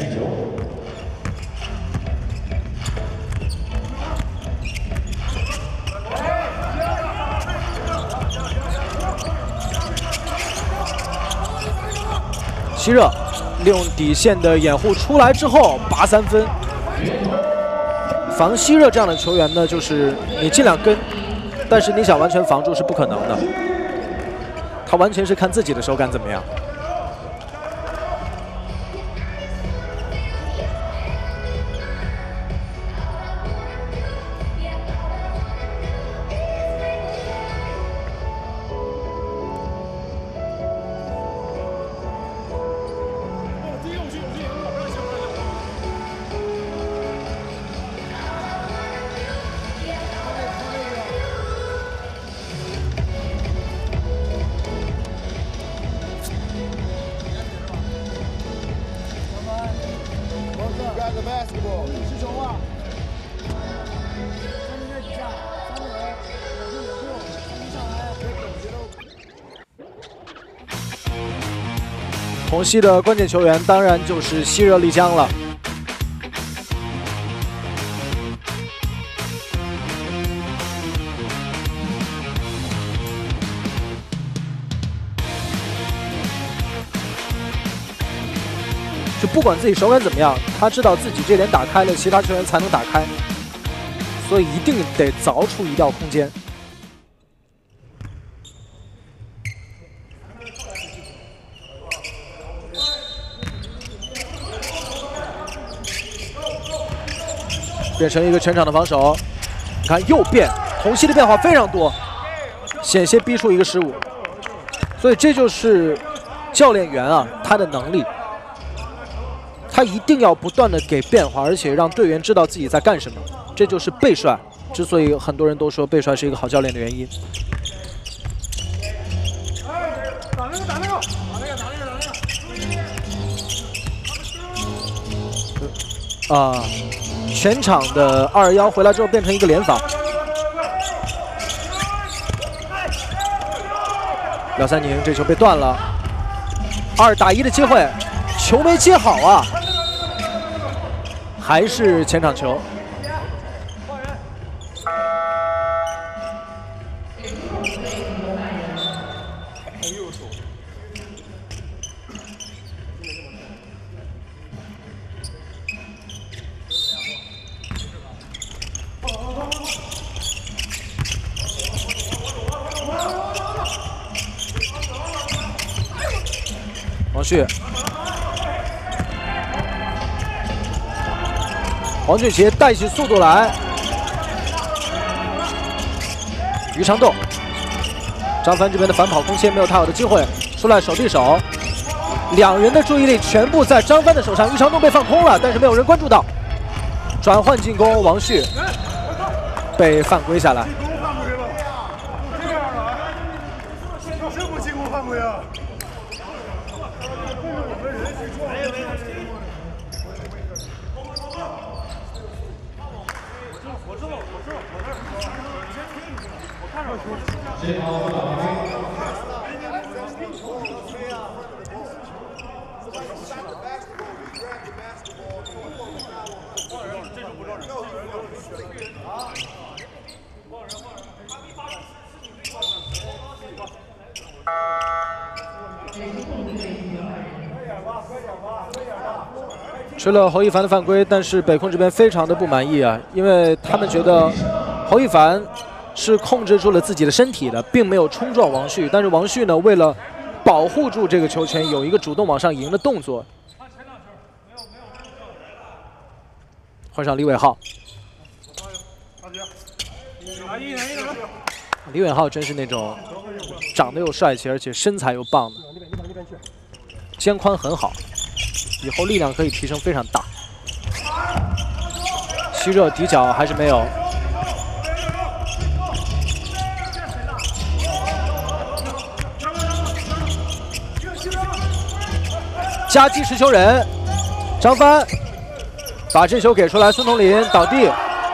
希热利用底线的掩护出来之后拔三分。 防希热这样的球员呢，就是你尽量跟，但是你想完全防住是不可能的。他完全是看自己的手感怎么样。虹吸的关键球员当然就是希热丽江了。就不管自己手感怎么样，他知道自己这点打开了，其他球员才能打开，所以一定得凿出一道空间。 变成一个全场的防守，你看右变，虹吸的变化非常多，险些逼出一个失误，所以这就是教练员啊他的能力，他一定要不断的给变化，而且让队员知道自己在干什么，这就是贝帅之所以很多人都说贝帅是一个好教练的原因。
打那个，打那个，打那个，打那个，打
那个。啊。 全场的二幺回来之后变成一个联防，廖三宁这球被断了， 二打一的机会，球没接好啊，还是前场球。王旭，黄俊杰带起速度来，于长栋，张帆这边的反跑空切没有太好的机会，出来手递手，两人的注意力全部在张帆的手上，于长栋被放空了，但是没有人关注到，转换进攻，王旭被犯规下来。
谁不进攻犯规啊？
吹了侯一凡的犯规，但是北控这边非常的不满意啊，因为他们觉得侯一凡是控制住了自己的身体的，并没有冲撞王旭。但是王旭呢，为了保护住这个球权，有一个主动往上迎的动作。换上李伟浩，李伟浩真是那种长得又帅气，而且身材又棒的，肩宽很好。 以后力量可以提升非常大。希热底角还是没有。夹击持球人张帆把这球给出来，孙彤林倒地。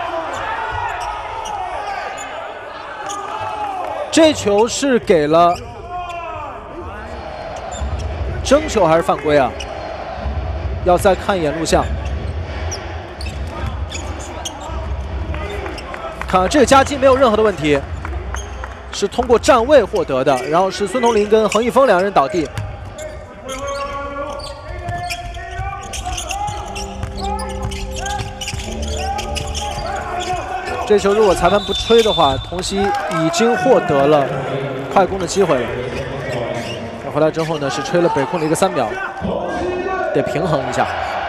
这球是给了争球还是犯规啊？ 要再看一眼录像，看这个夹击没有任何的问题，是通过站位获得的。然后是孙彤林跟恒毅峰两人倒地。这球如果裁判不吹的话，童曦已经获得了快攻的机会了。回来之后呢，是吹了北控的一个三秒。 得平衡一下。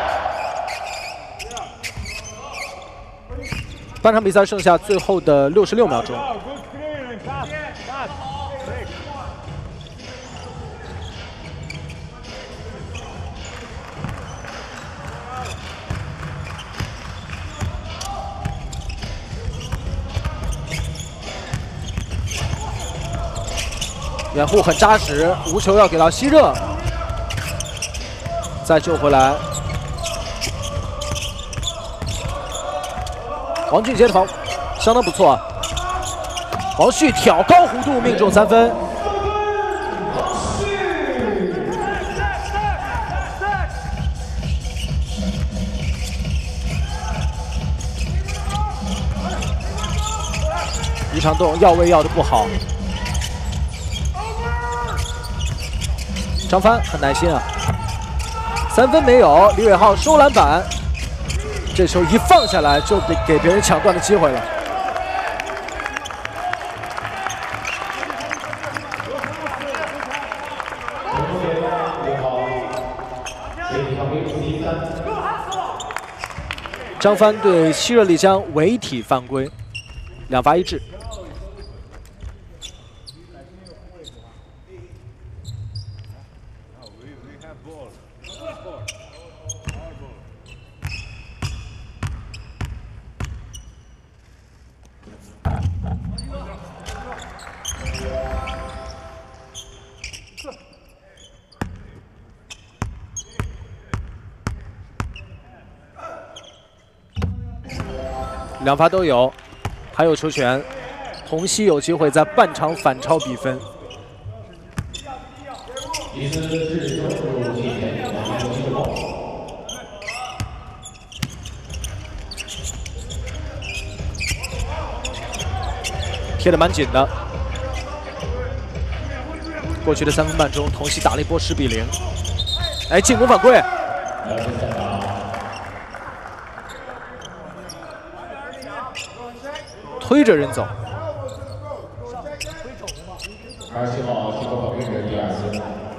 半场比赛剩下最后的六十六秒钟。掩护很扎实，无球要给到希热。 再救回来，王俊杰的防相当不错。王旭挑高弧度命中三分。于长栋要位要的不好，张帆很耐心啊。 三分没有，李伟浩收篮板，这球一放下来就得给别人抢断的机会了。张帆对希热丽江违体犯规，两罚一掷。 两罚都有，还有球权，童曦有机会在半场反超比分。 贴得蛮紧的。过去的三分半钟，同曦打了一波十比零。哎，进攻犯规，推着人走。
二十七号进攻犯规是第二次。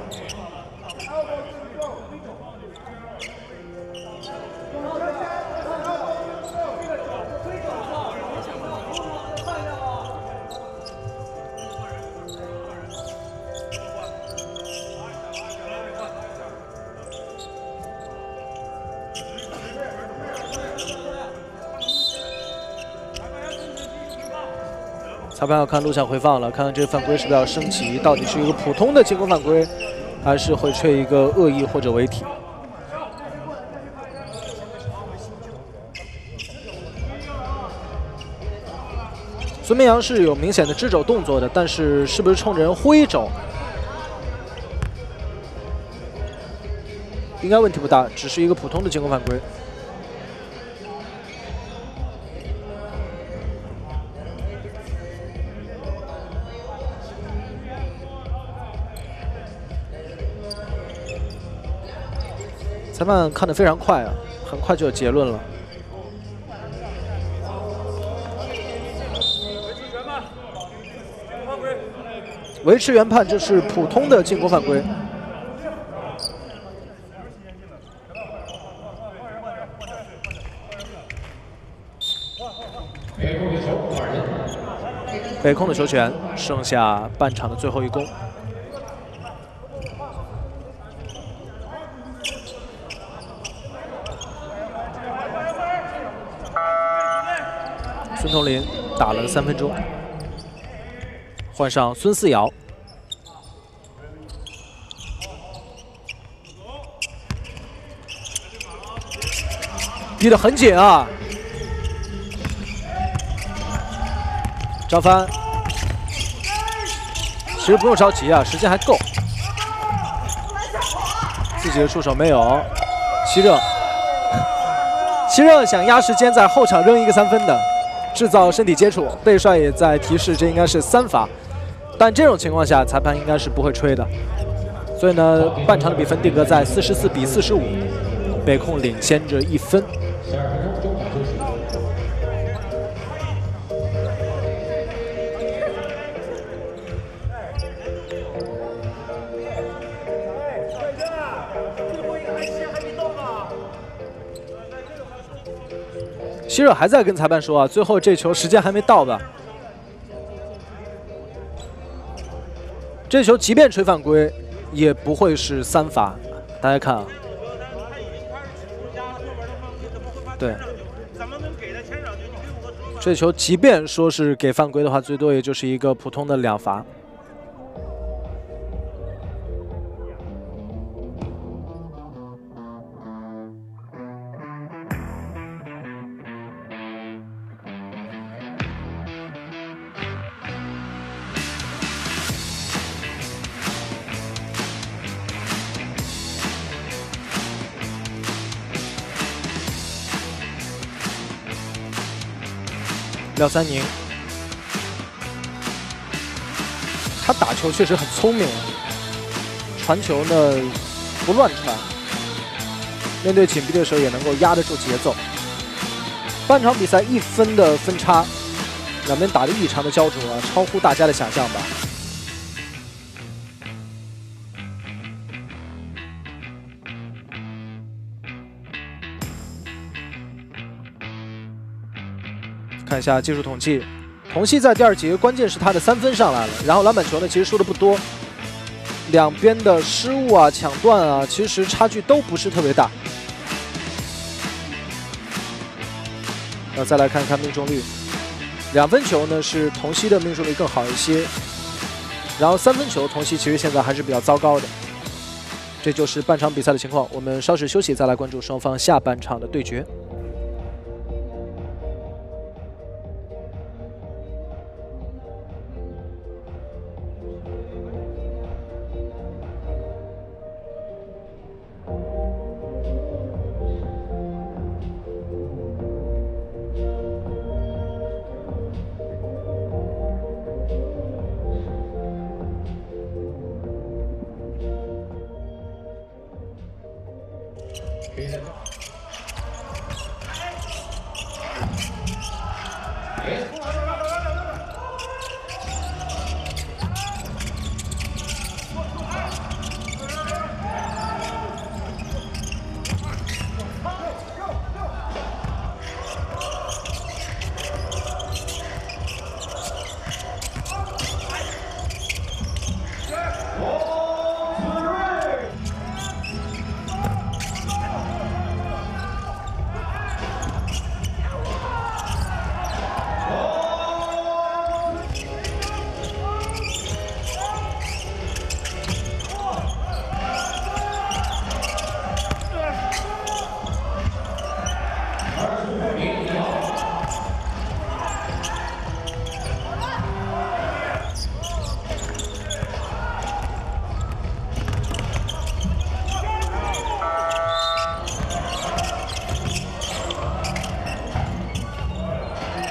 裁判要看录像回放了，看看这个犯规是不是要升级，到底是一个普通的进攻犯规，还是会吹一个恶意或者违体。孙明阳是有明显的支肘动作的，但是是不是冲着人挥肘，应该问题不大，只是一个普通的进攻犯规。 裁判看得非常快啊，很快就有结论了。维持原判，这是普通的进攻犯规。北控的球权，剩下半场的最后一攻。 孙同林打了三分钟，换上孙思尧。逼得很紧啊！张帆，其实不用着急啊，时间还够。自己的出手没有，齐热，齐热想压时间，在后场扔一个三分的。 制造身体接触，贝帅也在提示这应该是三罚，但这种情况下裁判应该是不会吹的，所以呢，半场的比分定格在四十四比四十五，北控领先着一分。希热还在跟裁判说啊，最后这球时间还没到吧？这球即便吹犯规，也不会是三罚。大家看啊，对，这球即便说是给犯规的话，最多也就是一个普通的两罚。 廖三宁，他打球确实很聪明，传球呢不乱传，面对紧逼的时候也能够压得住节奏。半场比赛一分的分差，两边打得异常的焦灼啊，超乎大家的想象吧。看一下技术统计，同曦在第二节关键是他的三分上来了，然后篮板球呢其实输的不多，两边的失误啊、抢断啊，其实差距都不是特别大。那再来看看命中率，两分球呢是同曦的命中率更好一些，然后三分球同曦其实现在还是比较糟糕的。这就是半场比赛的情况，我们稍事休息，再来关注双方下半场的对决。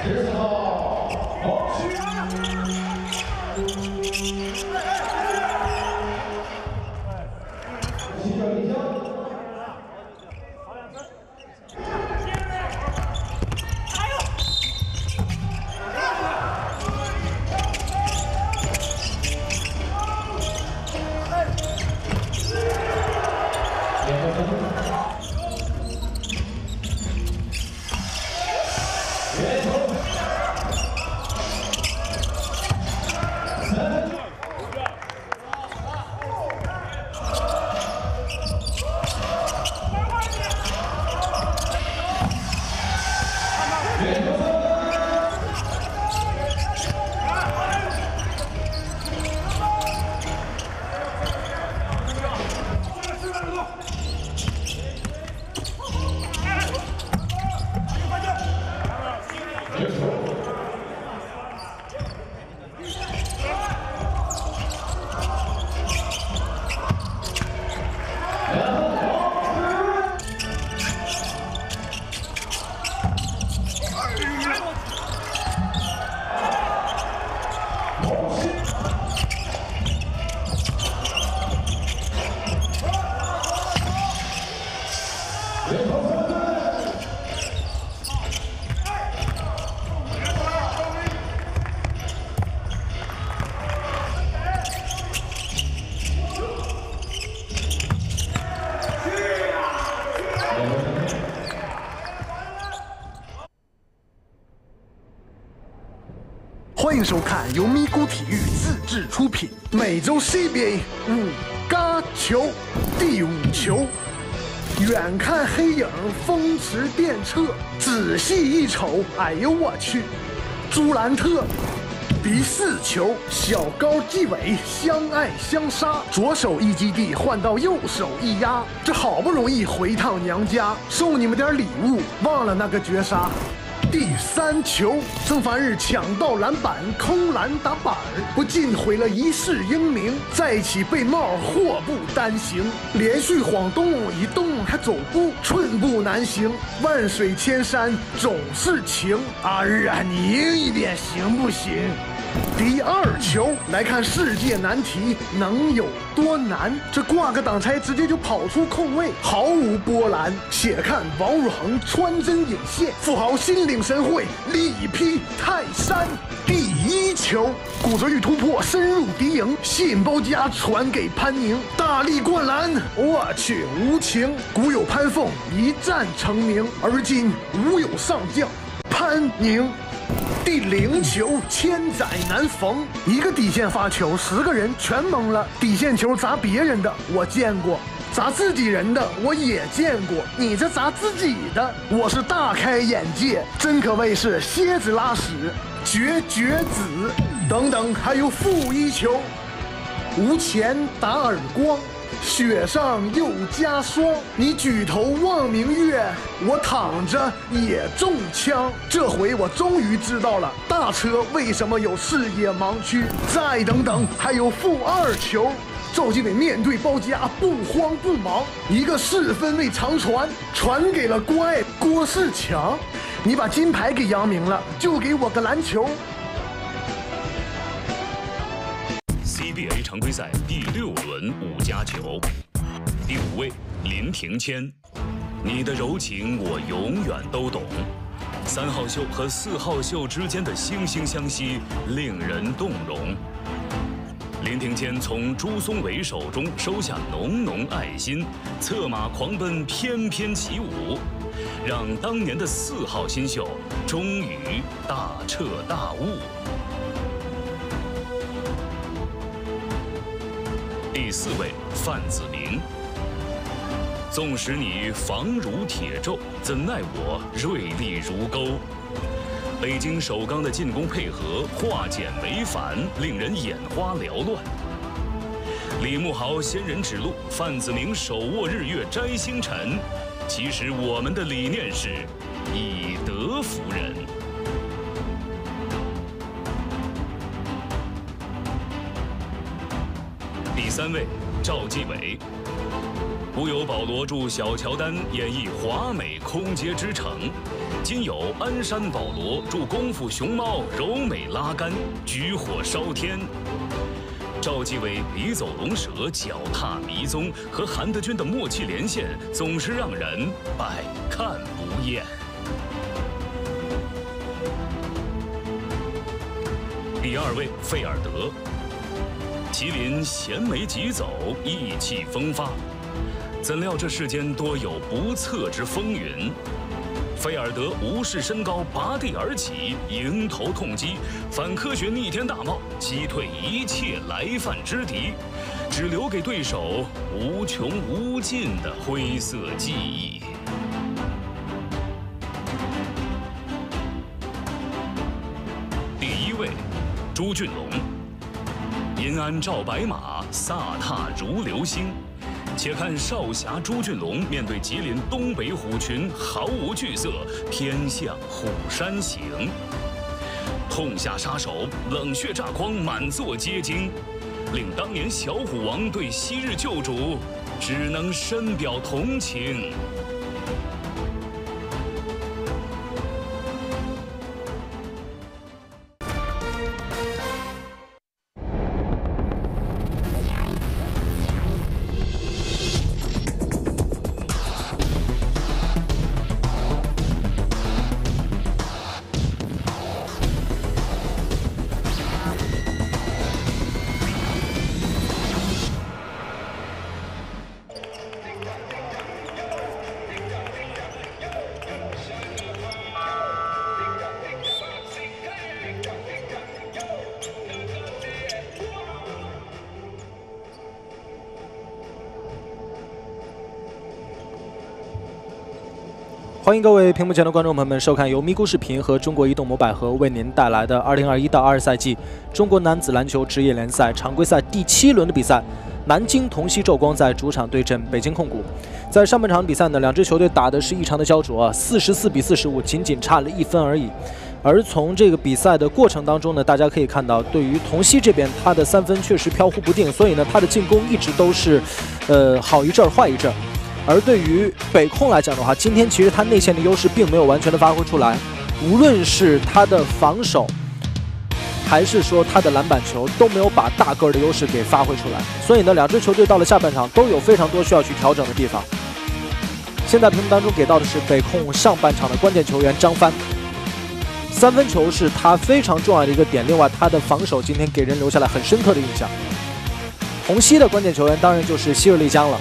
十四号，红区。七转一枪。
欢迎收看由咪咕体育自制出品，每周 C B A 五嘎球第五球，远看黑影风驰电掣，仔细一瞅，哎呦我去！朱兰特第四球，小高纪委相爱相杀，左手一击地换到右手一压，这好不容易回趟娘家，送你们点礼物，忘了那个绝杀。 第三球，曾凡日抢到篮板，空篮打板儿，不禁毁了一世英名。再起被帽，祸不单行，连续晃动，一动还走步，寸步难行。万水千山总是情，阿日啊，你赢一点行不行？ 第二球，来看世界难题能有多难？这挂个挡拆，直接就跑出空位，毫无波澜。且看王汝恒穿针引线，富豪心领神会，力劈泰山。第一球，骨折与突破深入敌营，谢颖包夹传给潘宁，大力灌篮，我去无情。古有潘凤一战成名，而今无有上将潘宁。 第零球，千载难逢，一个底线发球，十个人全懵了。底线球砸别人的我见过，砸自己人的我也见过，你这砸自己的，我是大开眼界，真可谓是蝎子拉屎，绝绝子。等等，还有负一球，无钱打耳光。 雪上又加霜，你举头望明月，我躺着也中枪。这回我终于知道了大车为什么有视野盲区。再等等，还有负二球。赵继伟面对包夹不慌不忙，一个四分位长传传给了郭爱郭士强，你把金牌给扬名了，就给我个篮球。
C B A 常规赛第六轮五加九，第五位林庭谦，你的柔情我永远都懂。三号秀和四号秀之间的惺惺相惜，令人动容。林庭谦从朱松伟手中收下浓浓爱心，策马狂奔，翩翩起舞，让当年的四号新秀终于大彻大悟。 第四位范子铭，纵使你防如铁胄，怎奈我锐利如钩。北京首钢的进攻配合化简为繁，令人眼花缭乱。李慕豪仙人指路，范子铭手握日月摘星辰。其实我们的理念是以德服人。 第三位，赵继伟。古有保罗著《小乔丹》演绎华美空接之城， 今有鞍山保罗助功夫熊猫柔美拉杆，举火烧天。赵继伟笔走龙蛇，脚踏迷踪，和韩德君的默契连线，总是让人百看不厌。第二位费尔德，麒麟衔枚疾走，意气风发，怎料这世间多有不测之风云。菲尔德无视身高，拔地而起，迎头痛击，反科学逆天大帽，击退一切来犯之敌，只留给对手无穷无尽的灰色记忆。第一位，朱俊龙，银鞍照白马，飒沓如流星。且看少侠朱俊龙面对吉林东北虎群，毫无惧色，偏向虎山行。痛下杀手，冷血炸筐，满座皆惊，令当年小虎王对昔日旧主只能深表同情。
欢迎各位屏幕前的观众朋友们收看由咪咕视频和中国移动摩百合为您带来的二零二一到二赛季中国男子篮球职业联赛常规赛第七轮的比赛。南京同曦昼光在主场对阵北京控股。在上半场比赛呢，两支球队打的是异常的焦灼啊，四十四比四十五，仅仅差了一分而已。而从这个比赛的过程当中呢，大家可以看到，对于同曦这边，他的三分确实飘忽不定，所以呢，他的进攻一直都是，呃，好一阵儿坏一阵儿。而对于北控来讲的话，今天其实他内线的优势并没有完全的发挥出来，无论是他的防守，还是说他的篮板球，都没有把大个儿的优势给发挥出来。所以呢，两支球队到了下半场都有非常多需要去调整的地方。现在屏幕当中给到的是北控上半场的关键球员张帆，三分球是他非常重要的一个点，另外他的防守今天给人留下来很深刻的印象。同曦的关键球员当然就是希尔丽江了。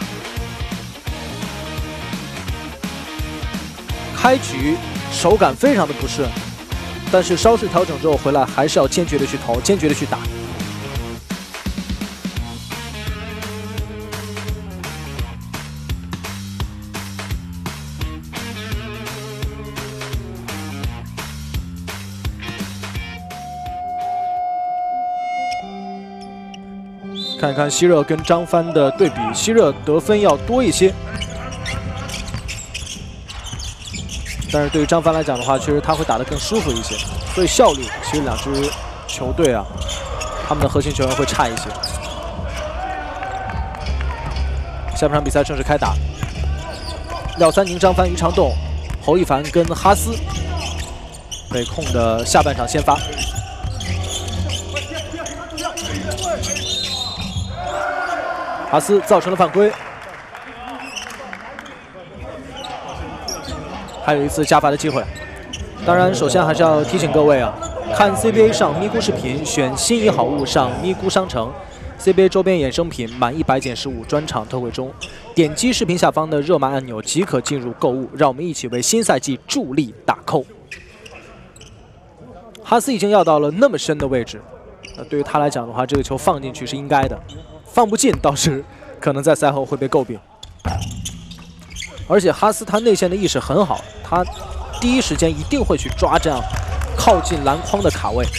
开局手感非常的不顺，但是稍事调整之后回来，还是要坚决的去投，坚决的去打。看一看希热跟张帆的对比，希热得分要多一些。但是对于张帆来讲的话，确实他会打得更舒服一些，所以效率其实两支球队啊，他们的核心球员会差一些。下半场比赛正式开打，廖三宁、张帆、于长栋、侯一凡跟哈斯，北控的下半场先发。哈斯造成了犯规。还有一次加罚的机会。当然，首先还是要提醒各位啊，看 C B A 上咪咕视频，选心仪好物上咪咕商城 ，C B A 周边衍生品满一百减十五，专场特惠中。点击视频下方的热卖按钮即可进入购物，让我们一起为新赛季助力打 call。哈斯已经要到了那么深的位置，那对于他来讲的话，这个球放进去是应该的，放不进倒是可能在赛后会被诟病。而且哈斯他内线的意识很好，他第一时间一定会去抓这样靠近篮筐的卡位。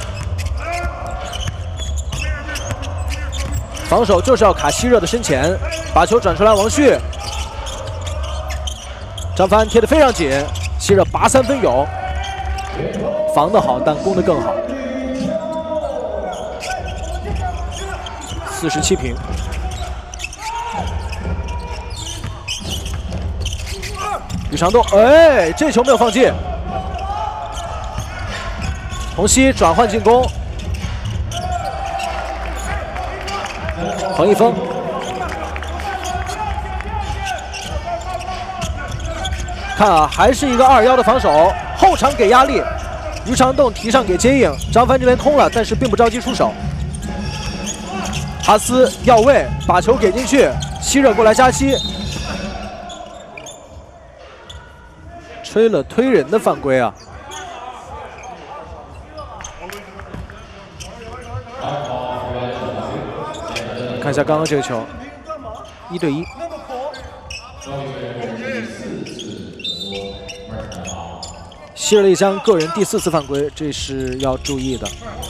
防守就是要卡希热的身前，把球转出来，王旭，张帆贴得非常紧，希热拔三分有，防得好，但攻得更好。四十七平。 吕长东，哎，这球没有放进。洪熙转换进攻，彭一峰。 看啊，还是一个二幺的防守，后场给压力，于长栋提上给接应，张帆这边空了，但是并不着急出手。哈斯要位，把球给进去，希热过来夹击，吹了推人的犯规啊！看一下刚刚这个球，一对一。 希热丽江个人第四次犯规，这是要注意的。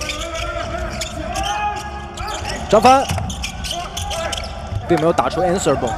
张帆并没有打出 answerable。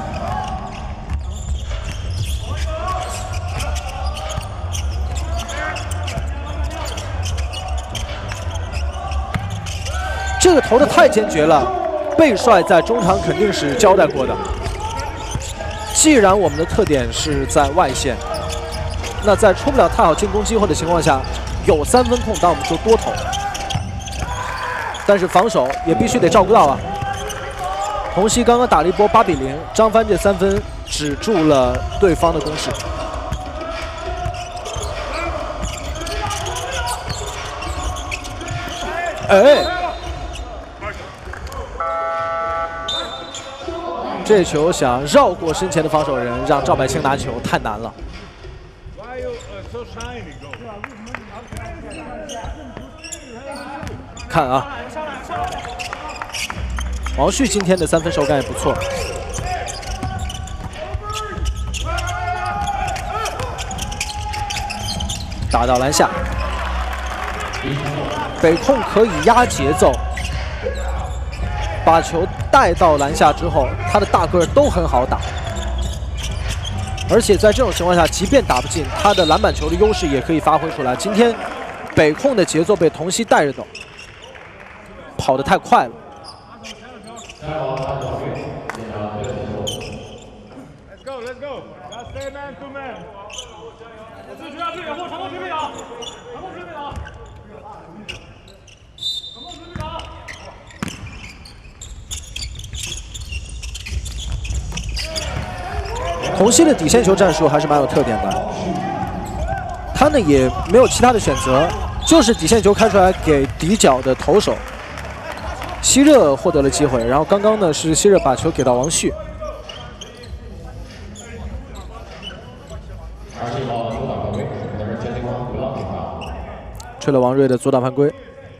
这个投的太坚决了，贝帅在中场肯定是交代过的。既然我们的特点是在外线。 那在出不了太好进攻机会的情况下，有三分空档我们就多投，但是防守也必须得照顾到啊。洪熙刚刚打了一波八比零，张帆这三分止住了对方的攻势。哎，这球想绕过身前的防守人，让赵百清拿球太难了。 看啊，王旭今天的三分手感也不错。打到篮下，北控可以压节奏，把球带到篮下之后，他的大个都很好打。而且在这种情况下，即便打不进，他的篮板球的优势也可以发挥出来。今天北控的节奏被童熙带着走。 跑得太快了。Let's go, let's go. Let's stay man to man. 自己要注意，后长攻准备打，长攻准备打，长攻准备打。童熙的底线球战术还是蛮有特点的，他呢也没有其他的选择，就是底线球开出来给底角的投手。 希热获得了机会，然后刚刚呢是希热把球给到王旭。吹了王睿的阻挡犯规。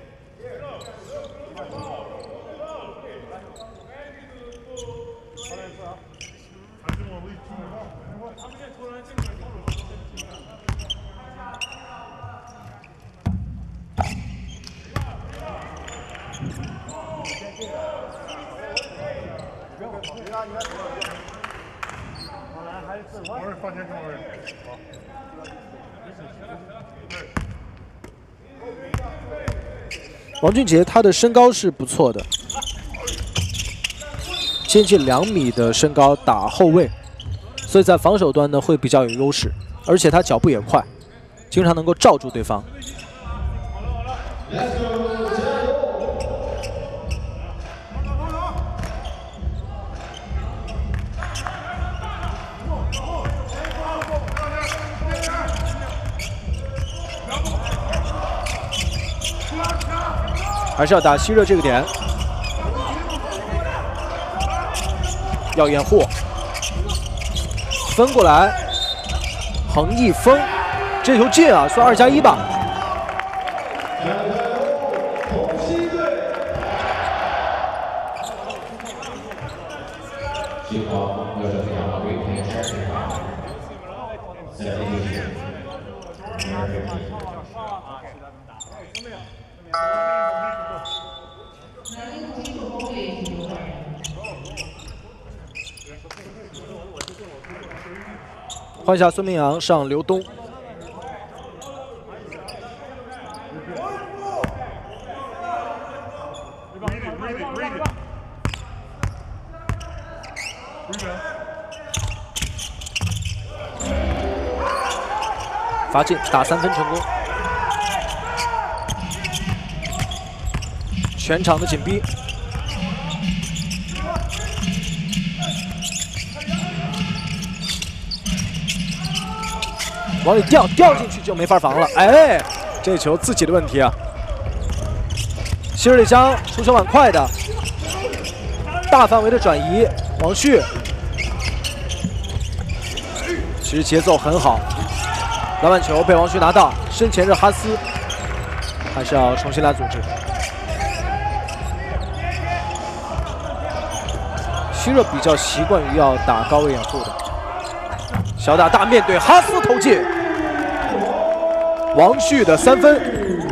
王俊杰他的身高是不错的，接近两米的身高打后卫，所以在防守端呢会比较有优势，而且他脚步也快，经常能够罩住对方。还是要打希热这个点，要掩护，分过来，横一封，这球进啊，算二加一吧。换下孙明阳，上刘东。 罚进，打三分成功。全场的紧逼，往里掉，掉进去就没法防了。哎，这球自己的问题啊！希尔里香出球蛮快的，大范围的转移，王旭，其实节奏很好。篮板球被王旭拿到，身前是哈斯，还是要重新来组织。希热比较习惯于要打高位掩护的，小打大面对哈斯投进，王旭的三分。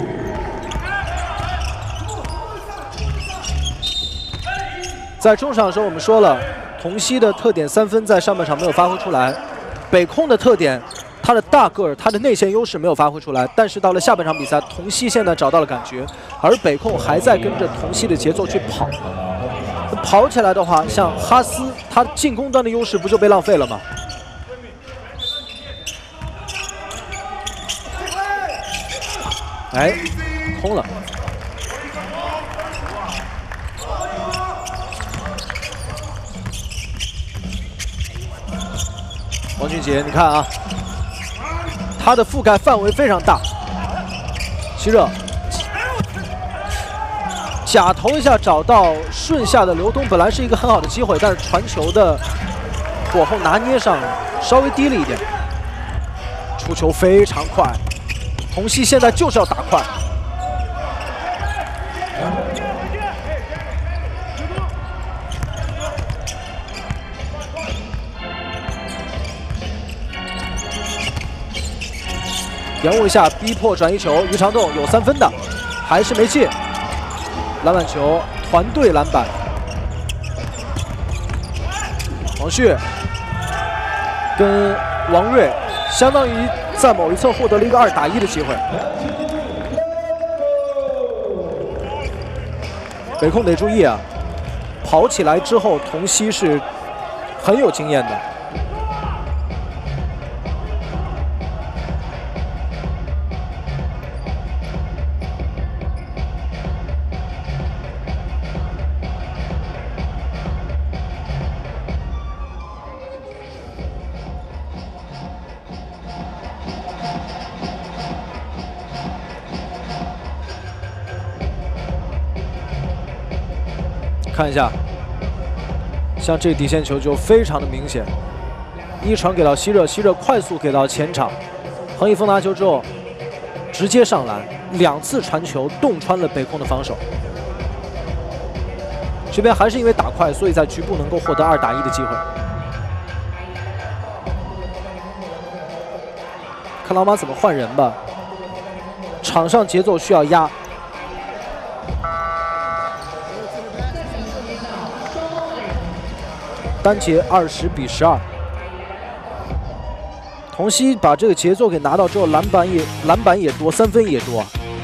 在中场的时候，我们说了，同曦的特点三分在上半场没有发挥出来，北控的特点，他的大个儿，他的内线优势没有发挥出来，但是到了下半场比赛，同曦现在找到了感觉，而北控还在跟着同曦的节奏去跑。跑起来的话，像哈斯，他进攻端的优势不就被浪费了吗？哎，空了。王俊杰，你看啊，他的覆盖范围非常大。希热。假投一下找到顺下的流动，本来是一个很好的机会，但是传球的火候拿捏上稍微低了一点。出球非常快，同曦现在就是要打快。延误一下，逼迫转移球，于长栋有三分的，还是没进。篮板球，团队篮板。王旭跟王睿相当于在某一侧获得了一个二打一的机会。北控得注意啊，跑起来之后，同曦是很有经验的。看一下，像这底线球就非常的明显，一传给到希热，希热快速给到前场，横一峰拿球之后直接上篮，两次传球洞穿了北控的防守。这边还是因为打快，所以在局部能够获得二打一的机会。看老马怎么换人吧，场上节奏需要压。单节二十比十二，同曦把这个节奏给拿到之后，篮板也篮板也多，三分也多。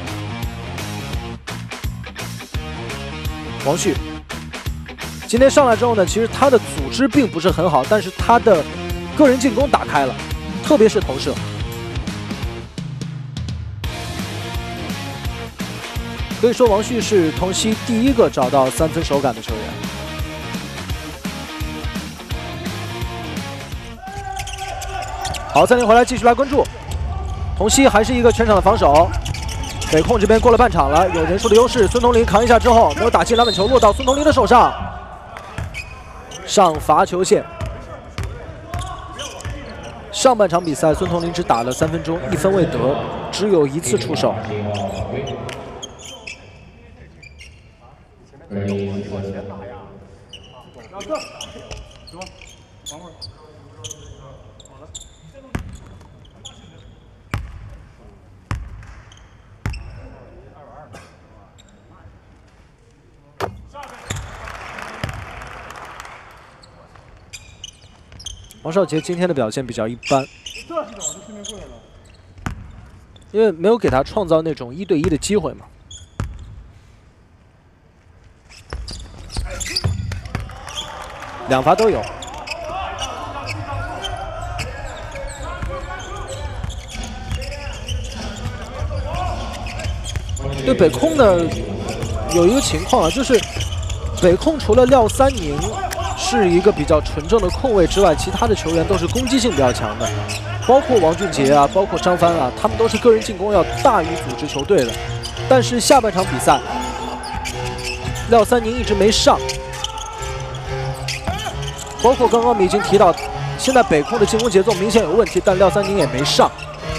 王旭今天上来之后呢，其实他的组织并不是很好，但是他的个人进攻打开了，特别是投射。可以说王旭是同曦第一个找到三分手感的球员。好，暂停回来，继续来关注。同曦还是一个全场的防守，北控这边过了半场了，有人数的优势。孙同林扛一下之后，没有打进篮板球，落到孙同林的手上，上罚球线。上半场比赛，孙同林只打了三分钟，一分未得，只有一次出手。王少杰今天的表现比较一般，因为没有给他创造那种一对一的机会嘛。两罚都有。 对北控呢有一个情况啊，就是北控除了廖三宁是一个比较纯正的控卫之外，其他的球员都是攻击性比较强的，包括王俊杰啊，包括张帆啊，他们都是个人进攻要大于组织球队的。但是下半场比赛，廖三宁一直没上，包括刚刚我们已经提到，现在北控的进攻节奏明显有问题，但廖三宁也没上。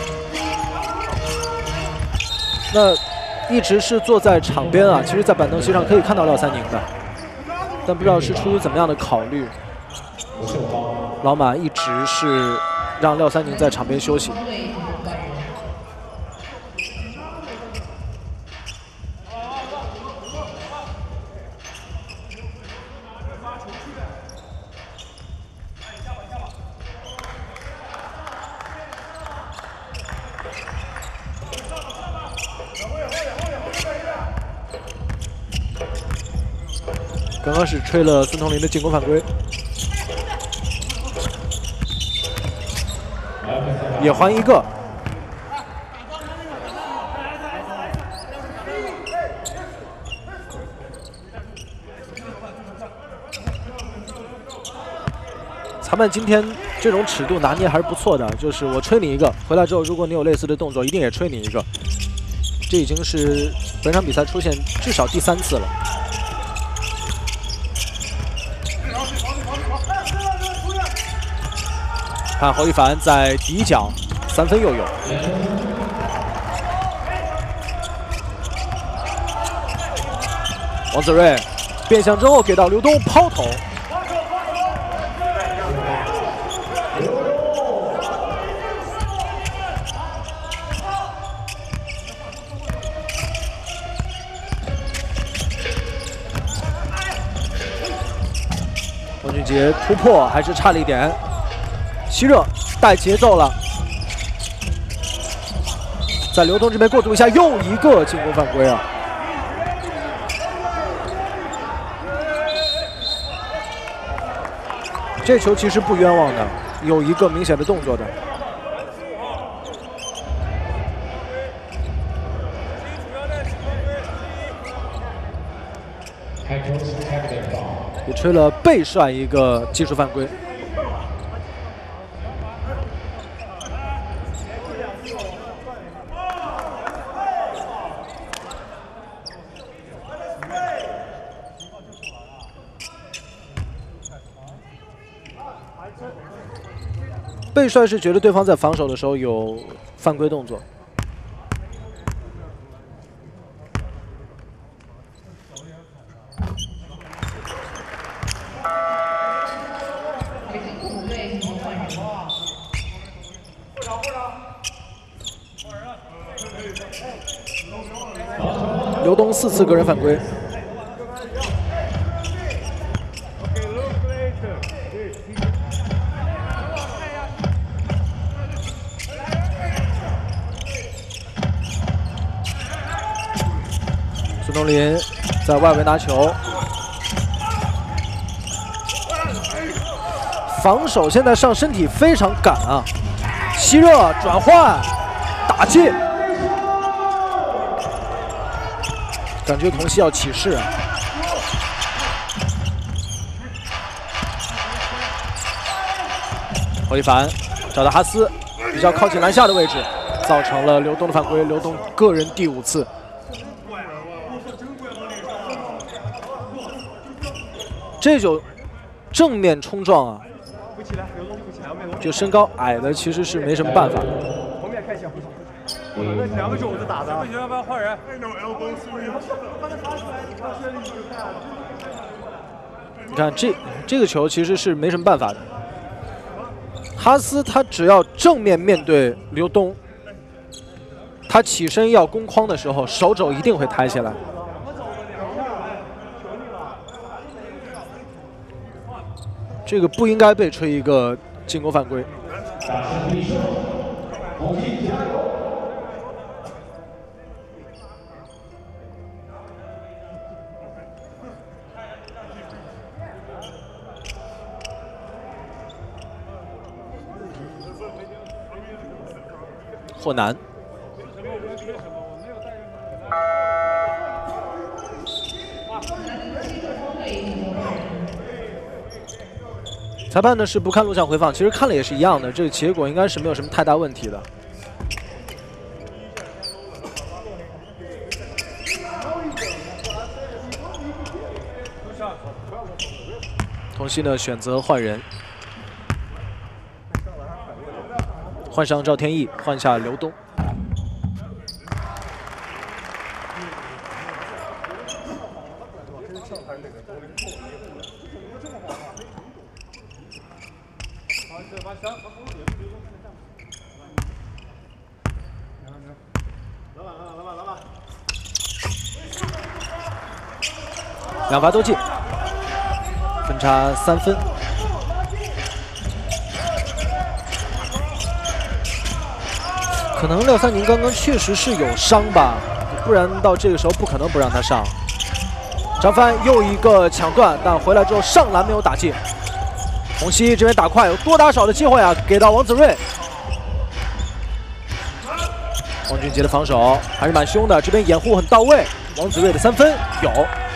那一直是坐在场边啊，其实，在板凳席上可以看到廖三宁的，但不知道是出于怎么样的考虑，老马一直是让廖三宁在场边休息。刚刚是吹了孙彤林的进攻犯规，也还一个。裁判今天这种尺度拿捏还是不错的，就是我吹你一个，回来之后如果你有类似的动作，一定也吹你一个。这已经是本场比赛出现至少第三次了。看侯一凡在底角三分又有，王子睿变向之后给到刘东抛投，王俊杰突破还是差了一点。希热带节奏了，在刘东这边过渡一下，又一个进攻犯规啊！这球其实不冤枉的，有一个明显的动作的。也吹了背帅一个技术犯规。背帅是觉得对方在防守的时候有犯规动作。刘东四次个人犯规。孙东林在外围拿球，防守现在上身体非常赶啊！希热转换打进，感觉同曦要起势啊！侯一凡找到哈斯，比较靠近篮下的位置，造成了刘东的犯规。刘东个人第五次。这种正面冲撞啊，就身高矮的其实是没什么办法。
后面看一下，两个肘子打的，不行，要不要换人？
你看这这个球其实是没什么办法的。哈斯他只要正面面对刘东，他起身要攻框的时候，手肘一定会抬起来。这个不应该被吹一个进攻犯规。霍南。 裁判呢是不看录像回放，其实看了也是一样的，这个结果应该是没有什么太大问题的。同曦呢选择换人，换上赵天翼，换下刘东。 两罚都进，分差三分。可能廖三宁刚刚确实是有伤吧，不然到这个时候不可能不让他上。张帆又一个抢断，但回来之后上篮没有打进。红曦这边打快，有多打少的机会啊，给到王子睿。王俊杰的防守还是蛮凶的，这边掩护很到位。王子睿的三分有。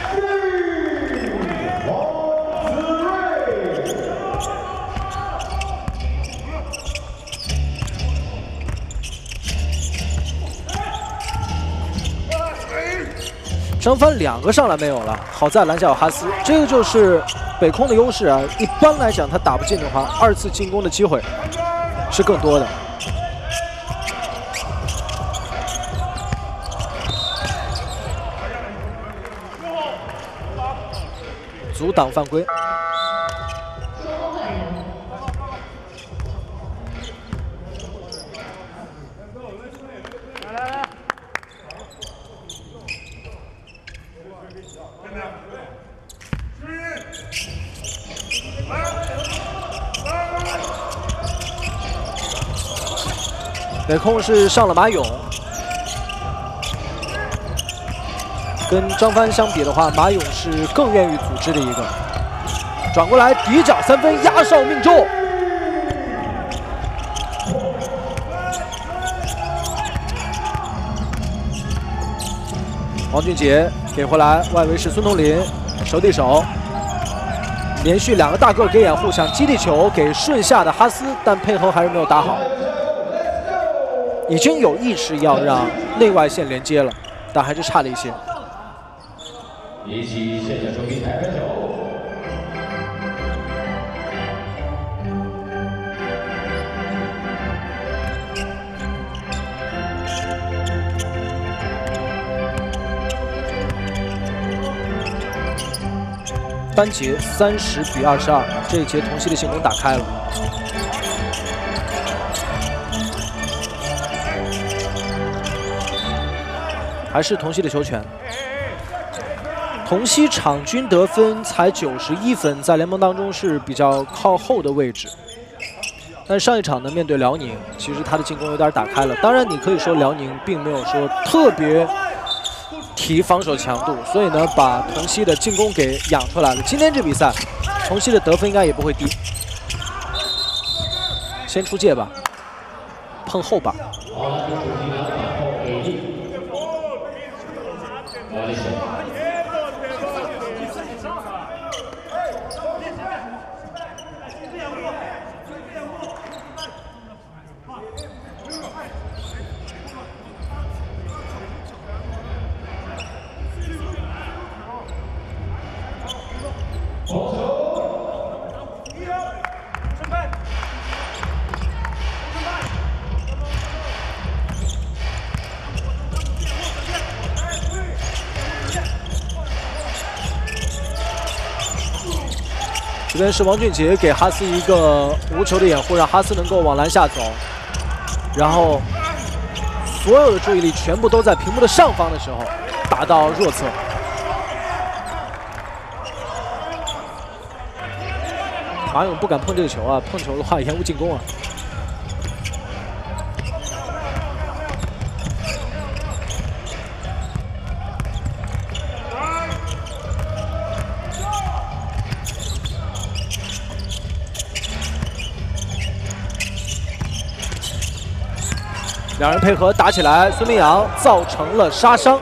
张帆两个上篮没有了，好在篮下有哈斯，这个就是北空的优势啊。一般来讲，他打不进的话，二次进攻的机会是更多的。阻挡犯规。 北控是上了马勇，跟张帆相比的话，马勇是更愿意组织的一个。转过来底角三分压哨命中，王俊杰给回来，外围是孙同林，手递手，连续两个大个给掩护，想基地球给顺下的哈斯，但配合还是没有打好。 已经有意识要让内外线连接了，但还是差了一些。
引起现场球迷抬拍手。
单节三十比二十二，这一节同曦的进攻打开了。 还是同曦的球权。同曦场均得分才九十一分，在联盟当中是比较靠后的位置。但上一场呢，面对辽宁，其实他的进攻有点打开了。当然，你可以说辽宁并没有说特别提防守强度，所以呢，把同曦的进攻给养出来了。今天这比赛，同曦的得分应该也不会低。先出界吧，碰后把。 这边是王俊杰给哈斯一个无球的掩护，让哈斯能够往篮下走，然后所有的注意力全部都在屏幕的上方的时候打到弱侧。马勇不敢碰这个球啊，碰球的话延误进攻啊。 两人配合打起来，孙明阳造成了杀伤。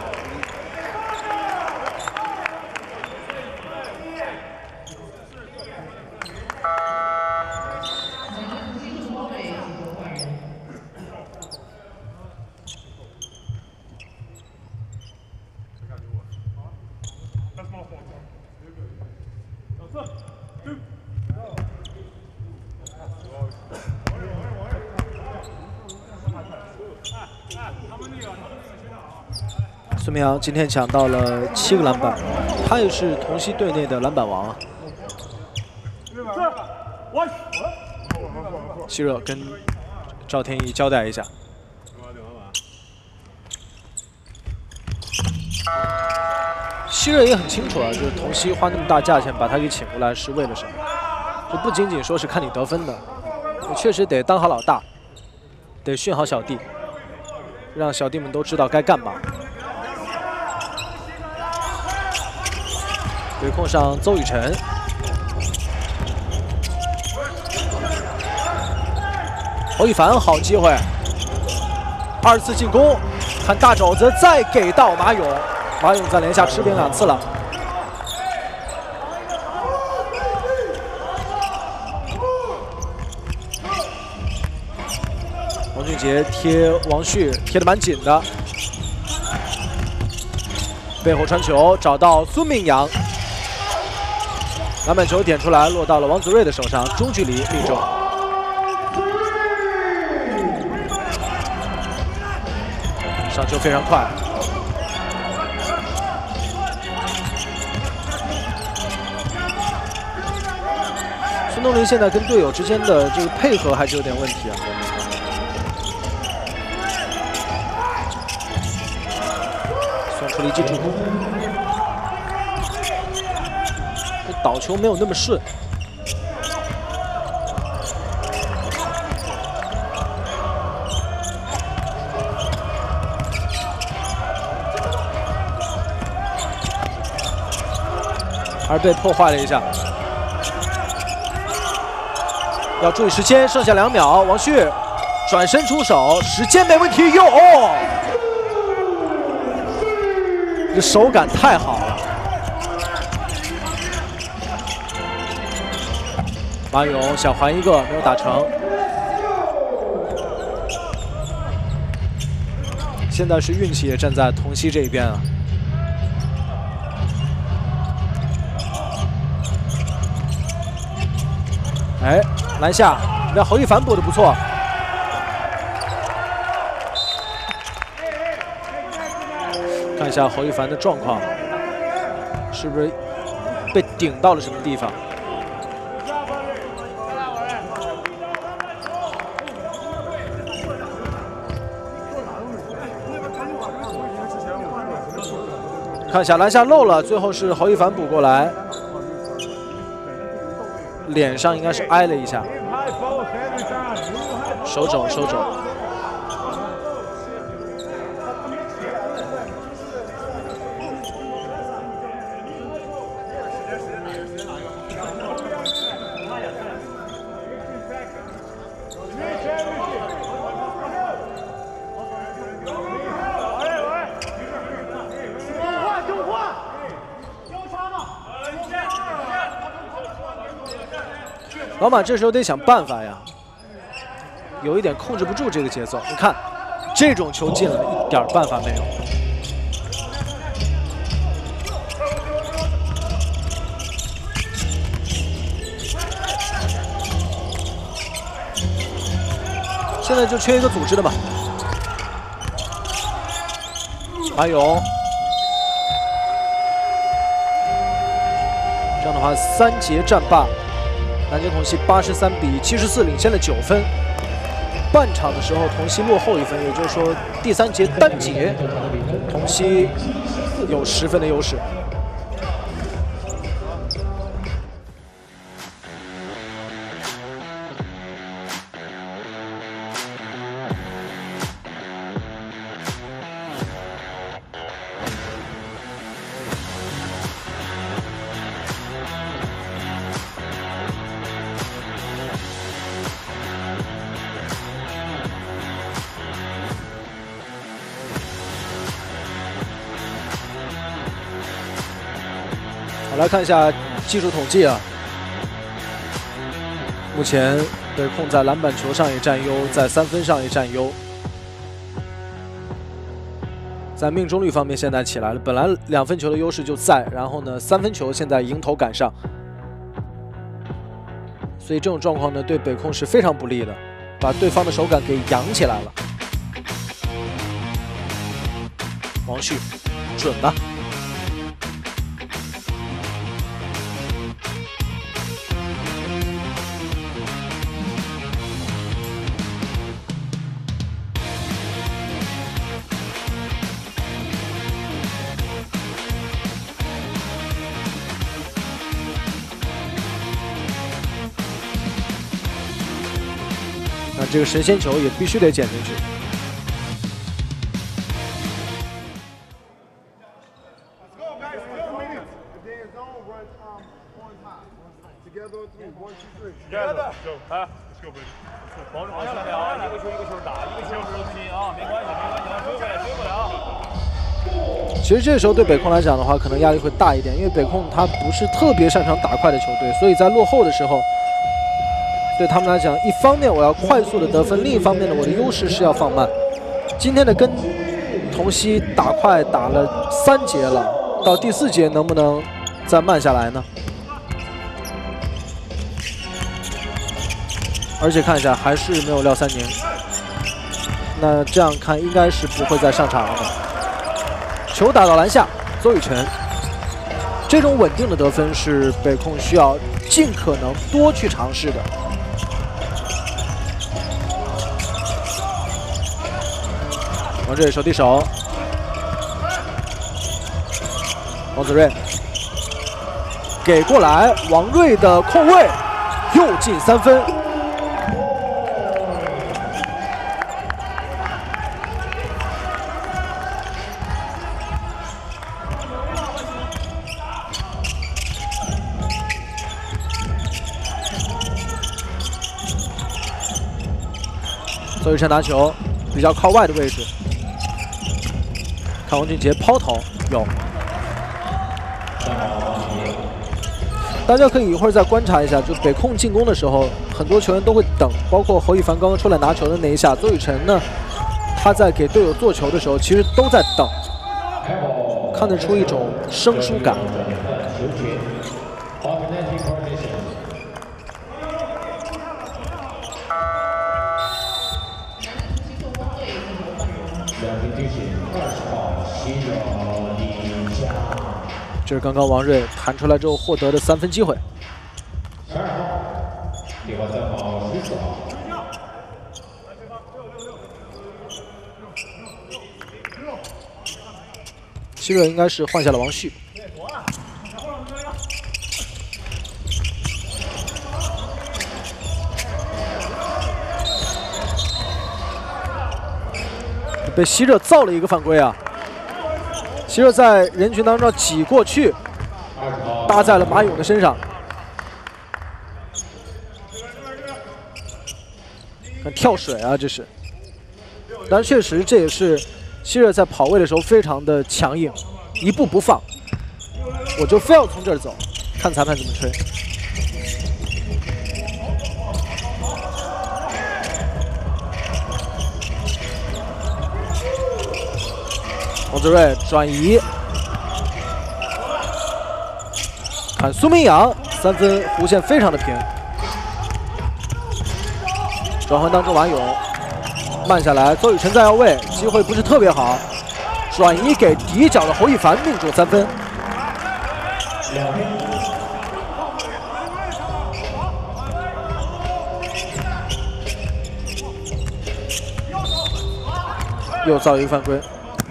孙明阳今天抢到了七个篮板，他也是同曦队内的篮板王啊。希热跟赵天一交代一下。希热也很清楚啊，就是同曦花那么大价钱把他给请过来是为了什么？就不仅仅说是看你得分的，你确实得当好老大，得训好小弟，让小弟们都知道该干嘛。对控上邹雨辰，侯一凡好机会，二次进攻，看大肘子再给到马勇，马勇在篮下吃饼两次了。王俊杰贴王旭贴得蛮紧的，背后传球找到孙明阳。篮板球点出来，落到了王子睿的手上，中距离命中。上球非常快，孙东林现在跟队友之间的这个配合还是有点问题啊。送出了一记助攻。倒球没有那么顺，还是被破坏了一下。要注意时间，剩下两秒。王旭转身出手，时间没问题。哟，哦，这手感太好了。马勇想还一个，没有打成。现在是运气也站在同曦这一边啊。哎，篮下，那侯一凡补的不错。看一下侯一凡的状况，是不是被顶到了什么地方？看一下篮下漏了，最后是侯一凡补过来，脸上应该是挨了一下，手肘手肘。老马这时候得想办法呀，有一点控制不住这个节奏。你看，这种球进了，一点办法没有。现在就缺一个组织的嘛。马勇，这样的话三节战罢。南京同曦八十三比七十四领先了九分。半场的时候，同曦落后一分，也就是说第三节单节，同曦有十分的优势。来看一下技术统计啊，目前北控在篮板球上也占优，在三分上也占优，在命中率方面现在起来了，本来两分球的优势就在，然后呢三分球现在迎头赶上， 所以这种状况呢，对北控是非常不利的，把对方的手感给扬起来了。王旭，准吧？那这个神仙球也必须得捡进去。
保持好下来啊！一个球一个球打，一个球收心啊，没关系，没关系，追回来，追回来啊！
其实这个时候对北控来讲的话，可能压力会大一点，因为北控他不是特别擅长打快的球队，所以在落后的时候，对他们来讲，一方面我要快速的得分，另一方面呢，我的优势是要放慢。今天的跟童曦打快打了三节了，到第四节能不能再慢下来呢？而且看一下，还是没有廖三宁。那这样看，应该是不会再上场了。球打到篮下，邹宇辰，这种稳定的得分是北控需要尽可能多去尝试的。王睿手递手，王子睿给过来，王睿的控卫又进三分。邹宇辰拿球，比较靠外的位置，看王俊杰抛投有。大家可以一会儿再观察一下，就北控进攻的时候，很多球员都会等，包括侯一凡刚刚出来拿球的那一下，邹宇辰呢，他在给队友做球的时候，其实都在等，看得出一种生疏感。这是刚刚王睿弹出来之后获得的三分机会。
十二号，另外三号十四号。
希热应该是换下了王旭。被希热造了一个犯规啊！希热在人群当中挤过去，搭在了马勇的身上。看跳水啊，这是。但确实这也是希热在跑位的时候非常的强硬，一步不放，我就非要从这儿走，看裁判怎么吹。王子睿转移，看苏明阳三分弧线非常的平，转换当中马勇慢下来，邹宇辰在要位，机会不是特别好，转移给底角的侯一凡命中三分。又造一个犯规。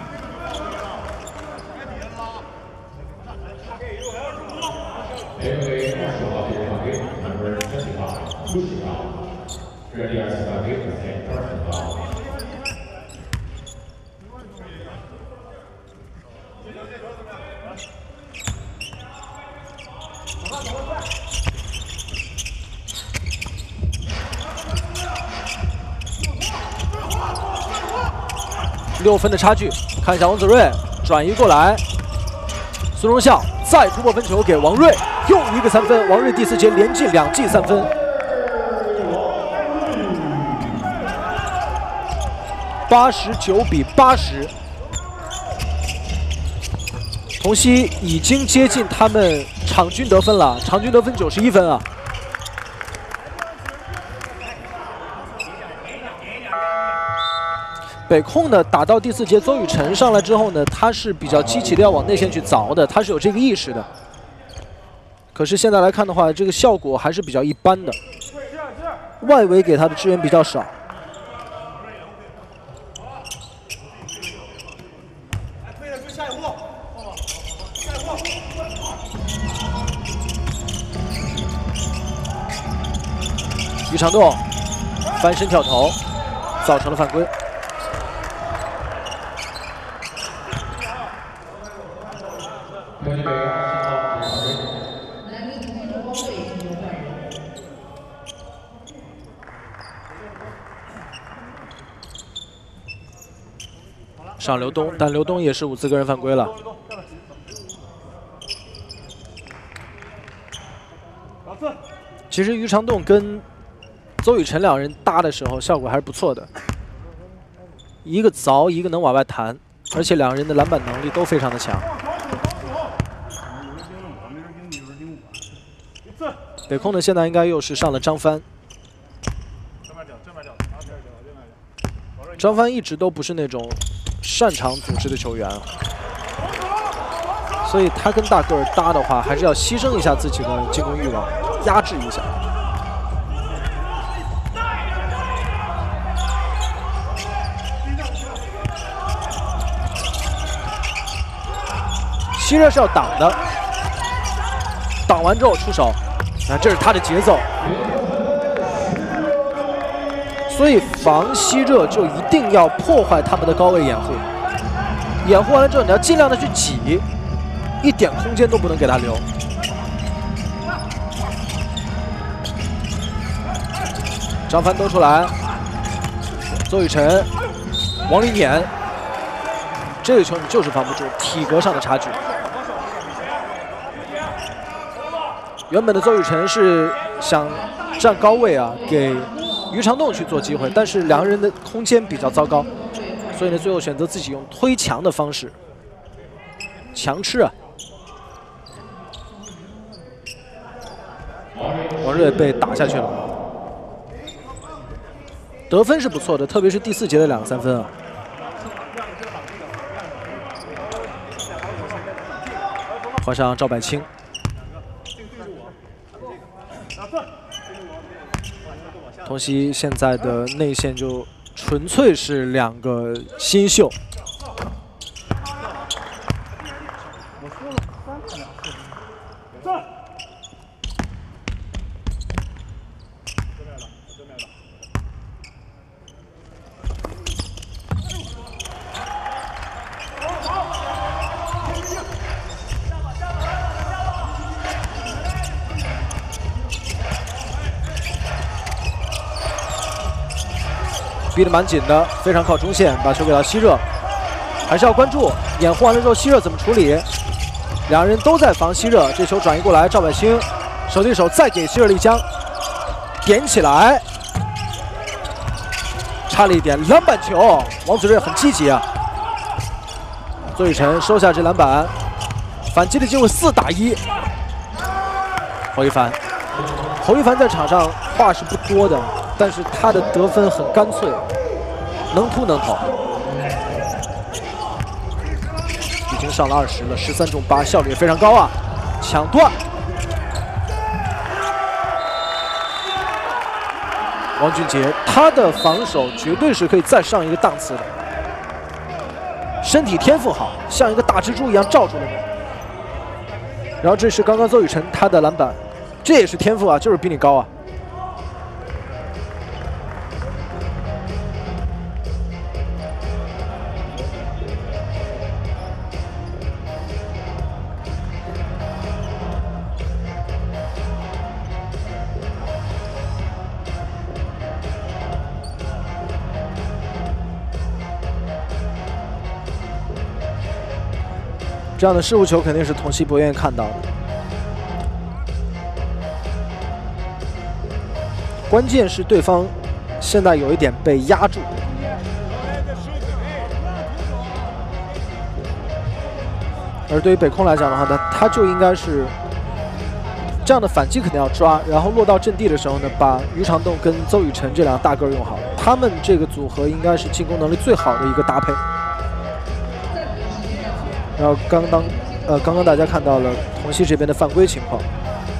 六分的差距，看一下王子睿转移过来，苏荣孝再突破分球给王睿，又一个三分，王睿第四节连进两记三分。八十九比八十，童曦已经接近他们场均得分了，场均得分九十一分啊。 北控呢打到第四节，邹宇辰上来之后呢，他是比较积极的要往内线去凿的，他是有这个意识的。可是现在来看的话，这个效果还是比较一般的，外围给他的支援比较少。于长栋翻身跳投，造成了犯规。上刘东，但刘东也是五次个人犯规了。其实于长栋跟邹宇辰两人搭的时候，效果还是不错的。一个凿，一个能往外弹，而且两人的篮板能力都非常的强。北控呢，现在应该又是上了张帆。张帆一直都不是那种擅长组织的球员，所以他跟大个儿搭的话，还是要牺牲一下自己的进攻欲望，压制一下。希热是要挡的，挡完之后出手，啊，这是他的节奏。所以防希热就一定要破坏他们的高位掩护，掩护完了之后，你要尽量的去挤，一点空间都不能给他留。张帆兜出来，邹宇辰往里撵，这个球你就是防不住，体格上的差距。原本的邹宇辰是想站高位啊，给于长栋去做机会，但是两个人的空间比较糟糕，所以呢，最后选择自己用推墙的方式强吃啊。王睿被打下去了，得分是不错的，特别是第四节的两个三分啊。换上赵柏清。同曦现在的内线就纯粹是两个新秀，逼得蛮紧的，非常靠中线，把球给到希热，还是要关注掩护完了之后希热怎么处理。两人都在防希热，这球转移过来，赵柏清手递手再给希热丽江点起来，差了一点篮板球，王子睿很积极啊。邹宇辰收下这篮板，反击的机会四打一。侯一凡，侯一凡在场上话是不多的，但是他的得分很干脆，能突能投，已经上了二十了，十三中八，效率也非常高啊！抢断，王俊杰他的防守绝对是可以再上一个档次的，身体天赋好，像一个大蜘蛛一样罩住了你。然后这是刚刚邹宇辰他的篮板，这也是天赋啊，就是比你高啊。这样的失误球肯定是同曦不愿意看到的。关键是对方现在有一点被压住，而对于北控来讲的话呢，他就应该是这样的反击肯定要抓，然后落到阵地的时候呢，把于长栋跟邹宇辰这两个大个用好。 他们这个组合应该是进攻能力最好的一个搭配。然后刚刚呃刚刚大家看到了同曦这边的犯规情况，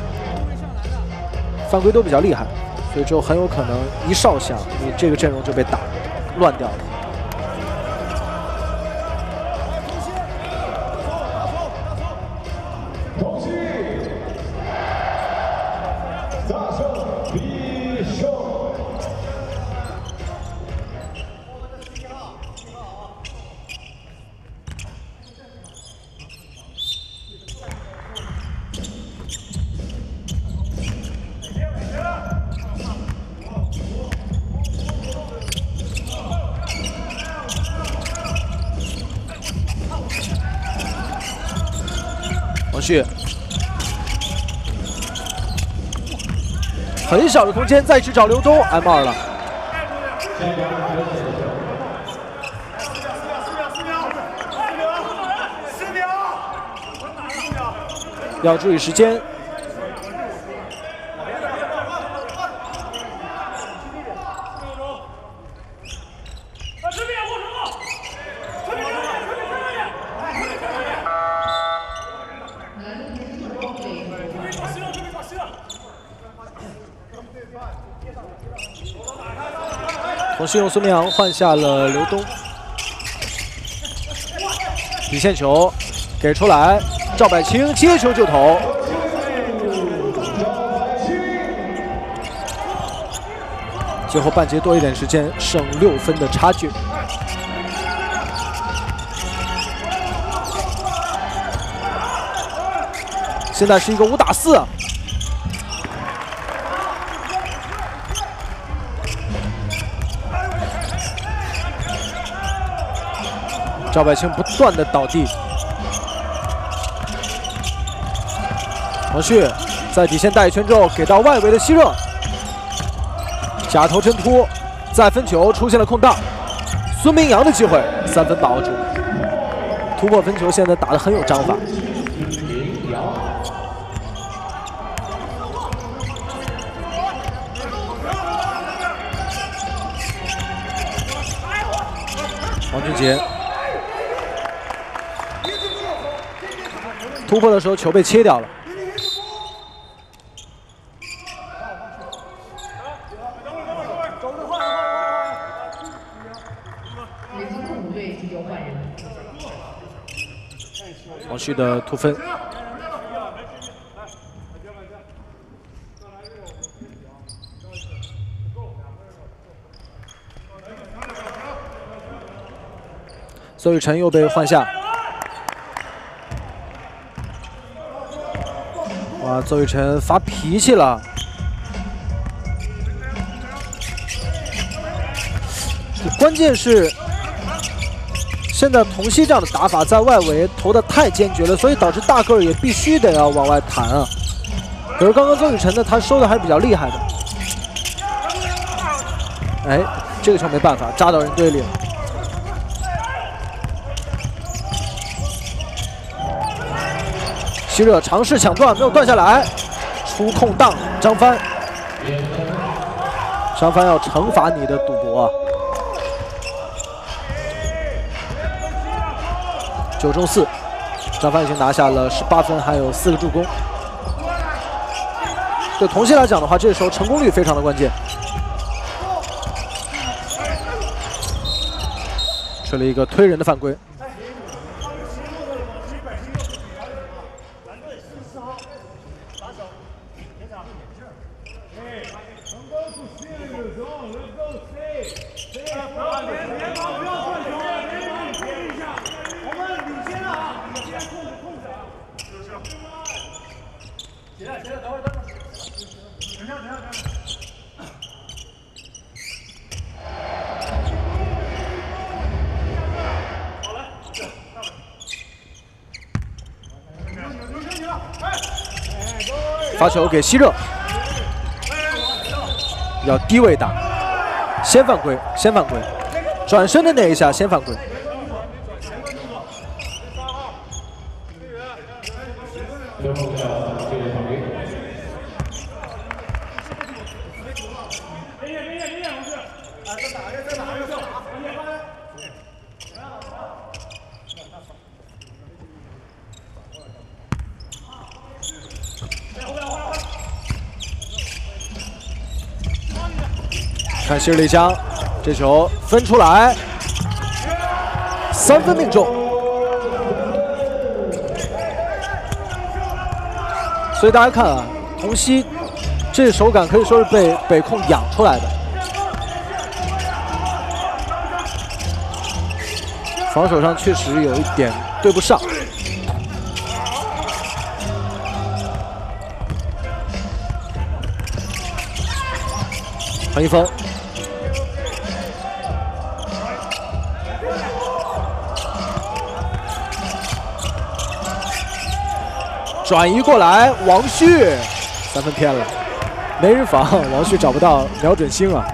犯规都比较厉害，所以之后很有可能一哨响，你这个阵容就被打乱掉了。 王旭，很小的空间，再去找刘东 ，M 二了。要注意时间。同曦用孙明阳换下了刘东，底线球给出来，赵柏清接球就投，最后半节多一点时间，剩六分的差距。现在是一个五打四。 赵柏清不断的倒地，王旭在底线带一圈之后给到外围的西热，假头真突，再分球出现了空档，孙明阳的机会，三分把握住，突破分球现在打得很有章法。王俊杰。 突破的时候，球被切掉了。王旭的突分，邹雨辰又被换下。 啊，邹雨辰发脾气了。关键是，现在同曦这样的打法在外围投的太坚决了，所以导致大个儿也必须得要往外弹啊。可是刚刚邹雨辰呢，他收的还是比较厉害的。哎，这个球没办法，扎到人堆里了。 西热尝试抢断，没有断下来，出空档，张帆，张帆要惩罚你的赌博啊！九中四，张帆已经拿下了十八分，还有四个助攻。对同曦来讲的话，这时候成功率非常的关键。吹了一个推人的犯规。 发球给西热，要低位打，先犯规，先犯规，转身的那一下先犯规。 看希尔里香，这球分出来，三分命中。所以大家看啊，童曦这手感可以说是被北控养出来的，防守上确实有一点对不上。彭一峰。 转移过来，王旭三分偏了，没人防，王旭找不到瞄准星啊。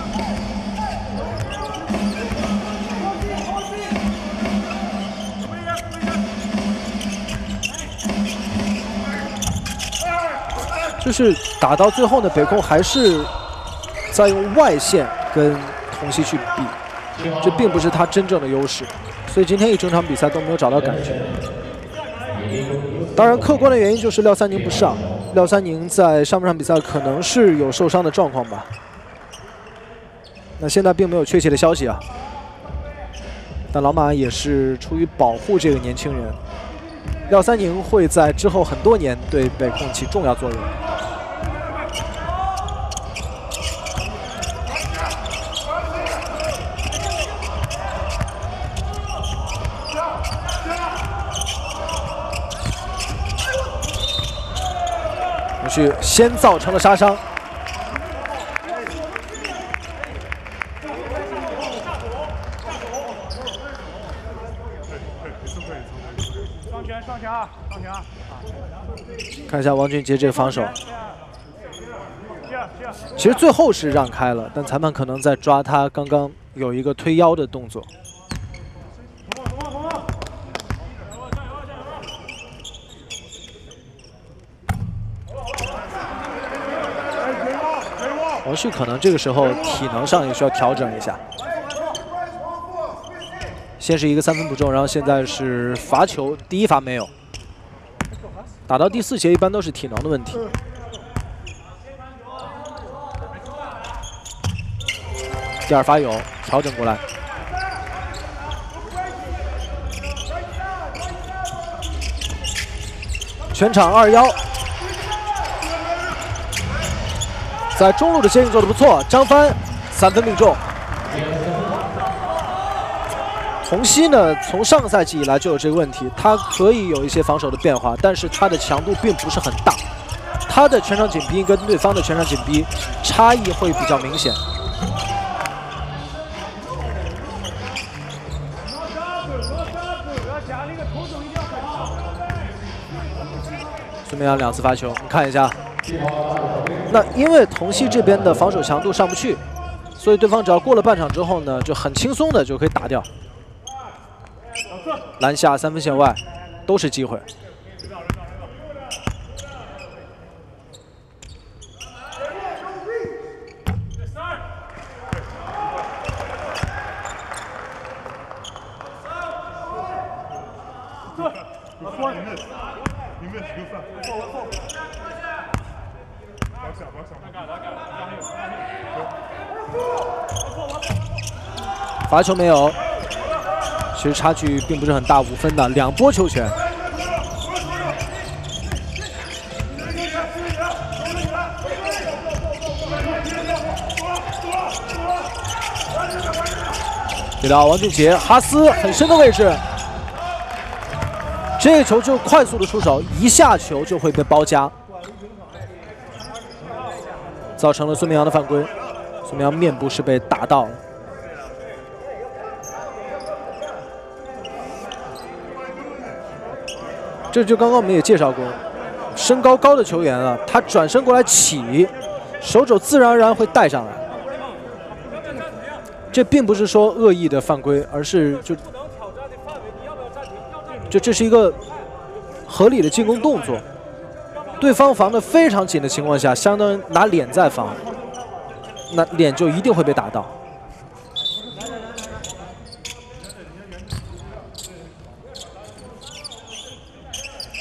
就是打到最后呢，北控还是在用外线跟童曦去比，这并不是他真正的优势，所以今天一整场比赛都没有找到感觉。 当然，客观的原因就是廖三宁不上。廖三宁在上半场比赛可能是有受伤的状况吧。那现在并没有确切的消息啊。但老马也是出于保护这个年轻人，廖三宁会在之后很多年对北控起重要作用。去先造成了杀伤，
上拳上拳啊，上拳啊！
看一下王俊杰这个防守，其实最后是让开了，但裁判可能在抓他刚刚有一个推腰的动作。 王旭可能这个时候体能上也需要调整一下。先是一个三分不中，然后现在是罚球，第一罚没有。打到第四节一般都是体能的问题。第二罚有，调整过来。全场二幺。 在中路的接应做得不错，张帆三分命中。童曦呢，从上个赛季以来就有这个问题，他可以有一些防守的变化，但是他的强度并不是很大，他的全场紧逼跟对方的全场紧逼差异会比较明显。孙明阳两次罚球，你看一下。 那因为童曦这边的防守强度上不去，所以对方只要过了半场之后呢，就很轻松的就可以打掉。篮下三分线外都是机会。罚球没有，其实差距并不是很大，五分的两波球权。给到王俊杰，哈斯很深的位置，这个球就快速的出手，一下球就会被包夹，造成了孙明阳的犯规。孙明阳面部是被打到了。 这就刚刚我们也介绍过，身高高的球员啊，他转身过来起，手肘自然而然会带上来。这并不是说恶意的犯规，而是就就这是一个合理的进攻动作。对方防得非常紧的情况下，相当于拿脸在防，那脸就一定会被打到。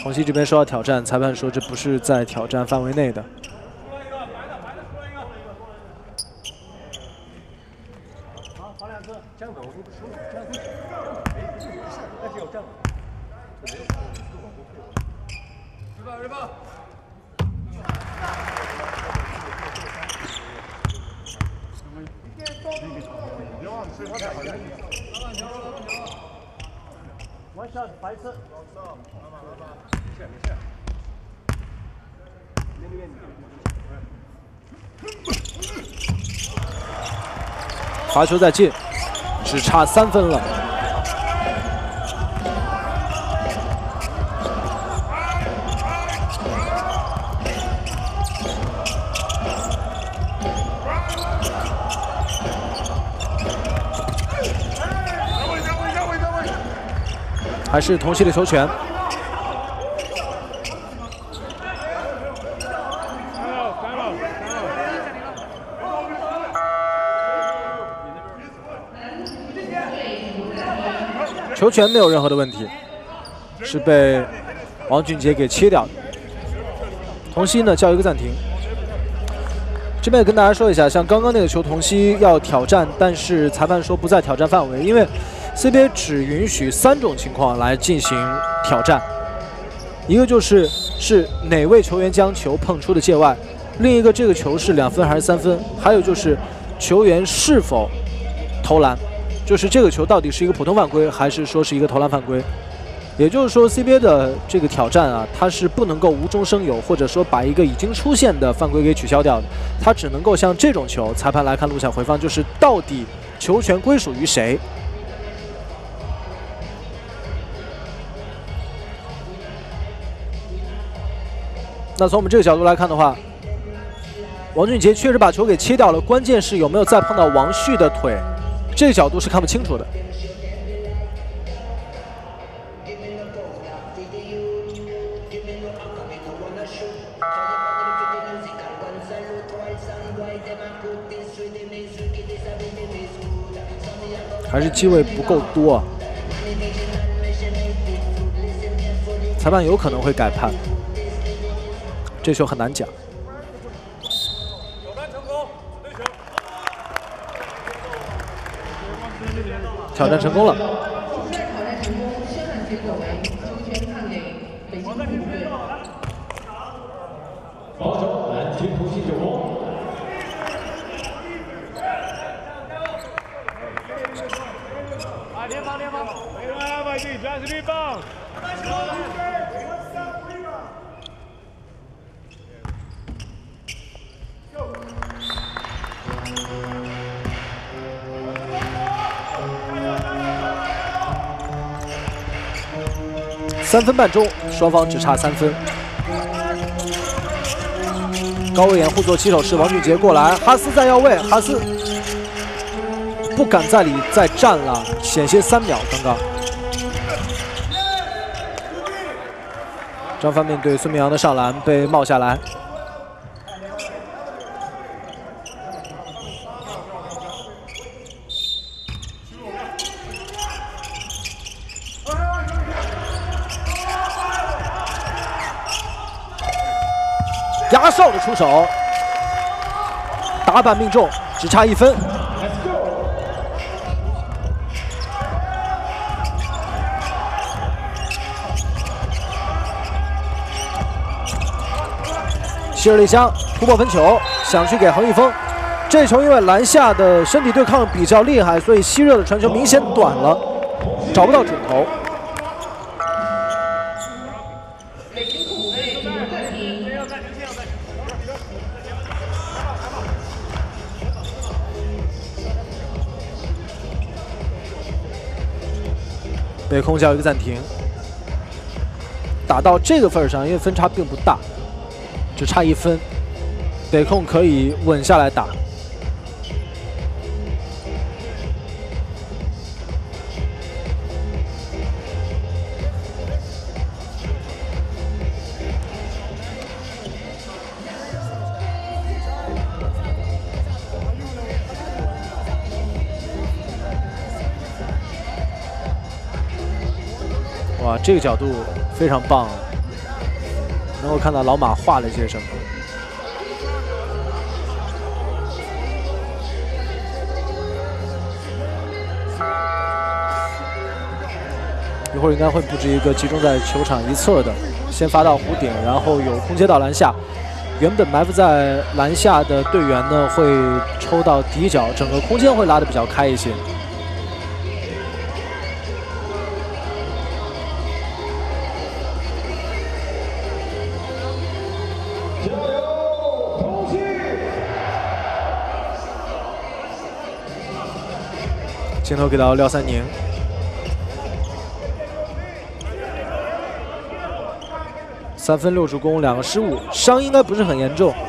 同曦这边受到挑战，裁判说这不是在挑战范围内的。罚球在进，只差三分了。还是同曦的球权。球权没有任何的问题，是被王俊杰给切掉的。同曦呢叫一个暂停。这边也跟大家说一下，像刚刚那个球，同曦要挑战，但是裁判说不在挑战范围，因为 C B A 只允许三种情况来进行挑战，一个就是是哪位球员将球碰出的界外，另一个这个球是两分还是三分，还有就是球员是否投篮，就是这个球到底是一个普通犯规还是说是一个投篮犯规。也就是说 ，C B A 的这个挑战啊，它是不能够无中生有，或者说把一个已经出现的犯规给取消掉的，它只能够像这种球，裁判来看录像回放，就是到底球权归属于谁。 那从我们这个角度来看的话，王俊杰确实把球给切掉了，关键是有没有再碰到王旭的腿，这个角度是看不清楚的。还是机会不够多啊，裁判有可能会改判。 这球很难讲。挑战成功了。
防守南京同曦助攻。
啊，联防联防，外地战术联防。
三分半钟，双方只差三分。高位掩护做起手式，王俊杰过来，哈斯在要位，哈斯不敢在里再站了，险些三秒。刚刚张帆面对孙明阳的上篮被帽下来。 压哨的出手，打板命中，只差一分。希尔利香突破分球，想去给恒一峰，这球因为篮下的身体对抗比较厉害，所以希热的传球明显短了，找不到准头。 北控叫一个暂停，打到这个份上，因为分差并不大，只差一分，北控可以稳下来打。哇，这个角度非常棒。 能够看到老马画了些什么。一会儿应该会布置一个集中在球场一侧的，先发到弧顶，然后有空接到篮下。原本埋伏在篮下的队员呢，会抽到底角，整个空间会拉得比较开一些。镜头给到廖三宁。 三分六助攻，两个失误，伤应该不是很严重。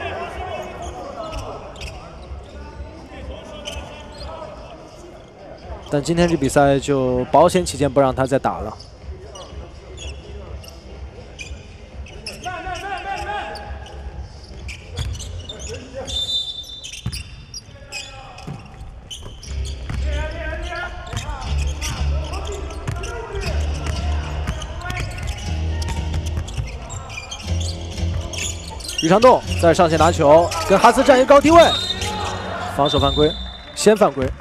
但今天这比赛就保险起见，不让他再打了。于长栋在上线拿球，跟哈斯站一个高低位，防守犯规，先犯规。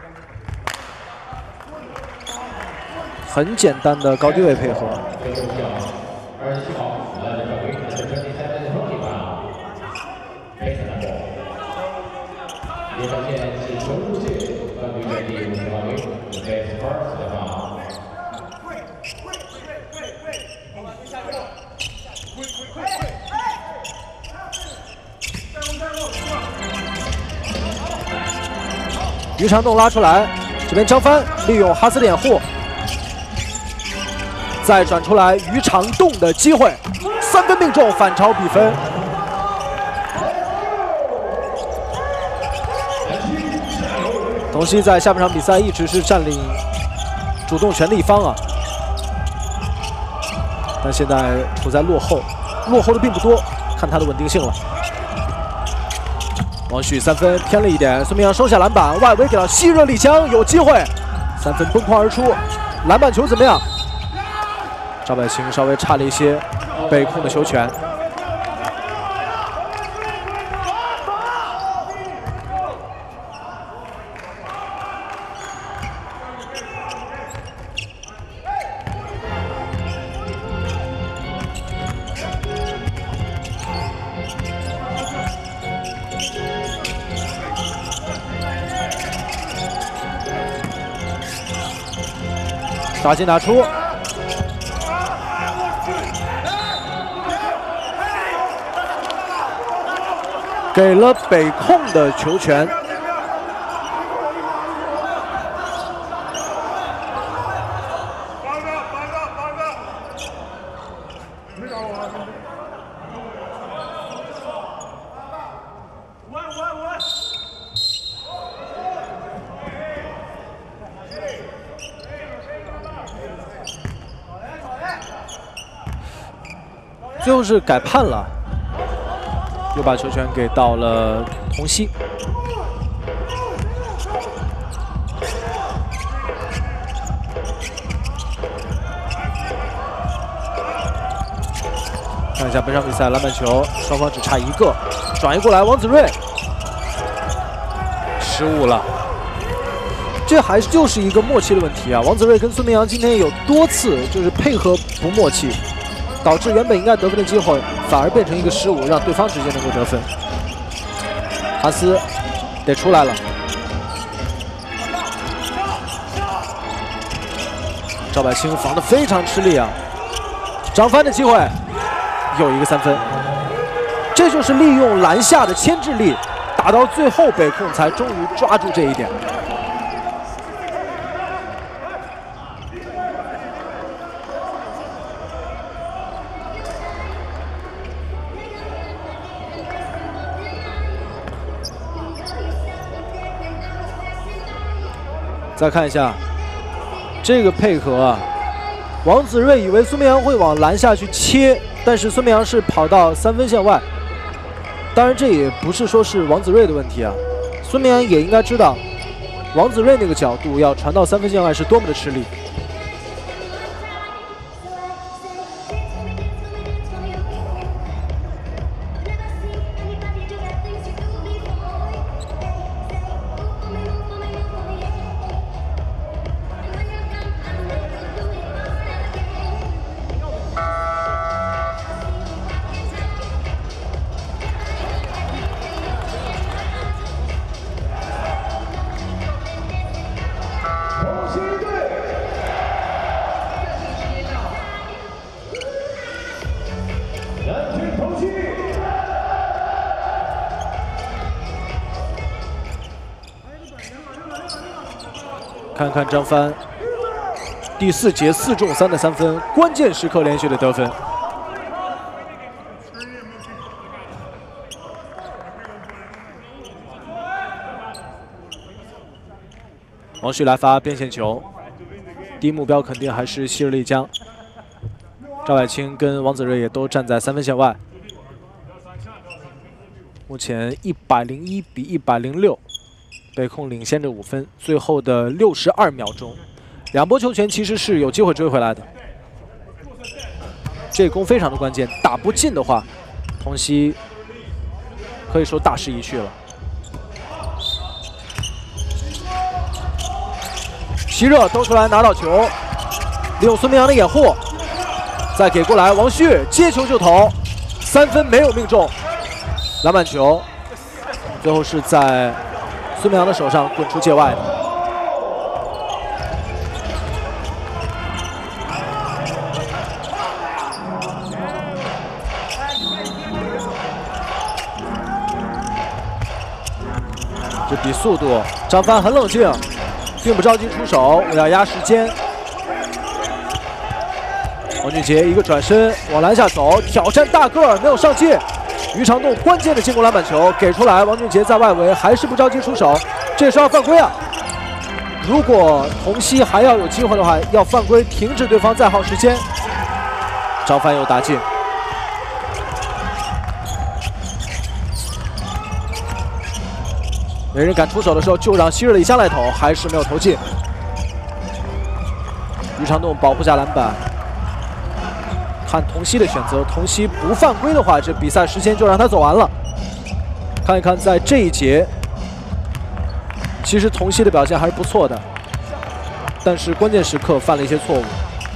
很简单的高低位配合。于长栋拉出来，这边张帆利用哈斯的掩护，再转出来于长栋的机会，三分命中，反超比分。东西在下半场比赛一直是占领主动权的一方啊，但现在处在落后，落后的并不多，看他的稳定性了。 王旭三分偏了一点，孙明阳收下篮板，外围给到吸热力枪，有机会，三分崩框而出，篮板球怎么样？赵百清稍微差了一些被控的球权。打进打出，给了北控的球权。最后是改判了，又把球权给到了童曦。看一下本场比赛篮板球，双方只差一个，转移过来，王子睿失误了。这还就是一个默契的问题啊！王子睿跟孙明阳今天有多次就是配合不默契。 导致原本应该得分的机会，反而变成一个失误，让对方直接能够得分。哈斯得出来了，赵百清防得非常吃力啊！张帆的机会，又一个三分，这就是利用篮下的牵制力，打到最后北控才终于抓住这一点。 再看一下这个配合啊，王子睿以为孙明阳会往篮下去切，但是孙明阳是跑到三分线外。当然，这也不是说是王子睿的问题啊，孙明阳也应该知道，王子睿那个角度要传到三分线外是多么的吃力。 看看张帆，第四节四中三的三分，关键时刻连续的得分。王旭来发边线球，第一目标肯定还是昔日丽江。赵柏清跟王子睿也都站在三分线外。目前一百零一比一百零六。 北控领先着五分，最后的六十二秒钟，两波球权其实是有机会追回来的。这攻非常的关键，打不进的话，同曦可以说大势已去了。席热兜出来拿到球，利用孙明阳的掩护，再给过来王旭接球就投，三分没有命中，篮板球最后是在 孙明阳的手上滚出界外的，这比速度，张帆很冷静，并不着急出手，我要压时间。王俊杰一个转身往篮下走，挑战大个儿没有上进。 于长栋关键的进攻篮板球给出来，王俊杰在外围还是不着急出手，这时候要犯规啊！如果同曦还要有机会的话，要犯规停止对方再耗时间。张帆又打进，没人敢出手的时候，就让昔日丽江来投，还是没有投进。于长栋保护下篮板。 看同曦的选择，同曦不犯规的话，这比赛时间就让他走完了。看一看，在这一节，其实同曦的表现还是不错的，但是关键时刻犯了一些错误，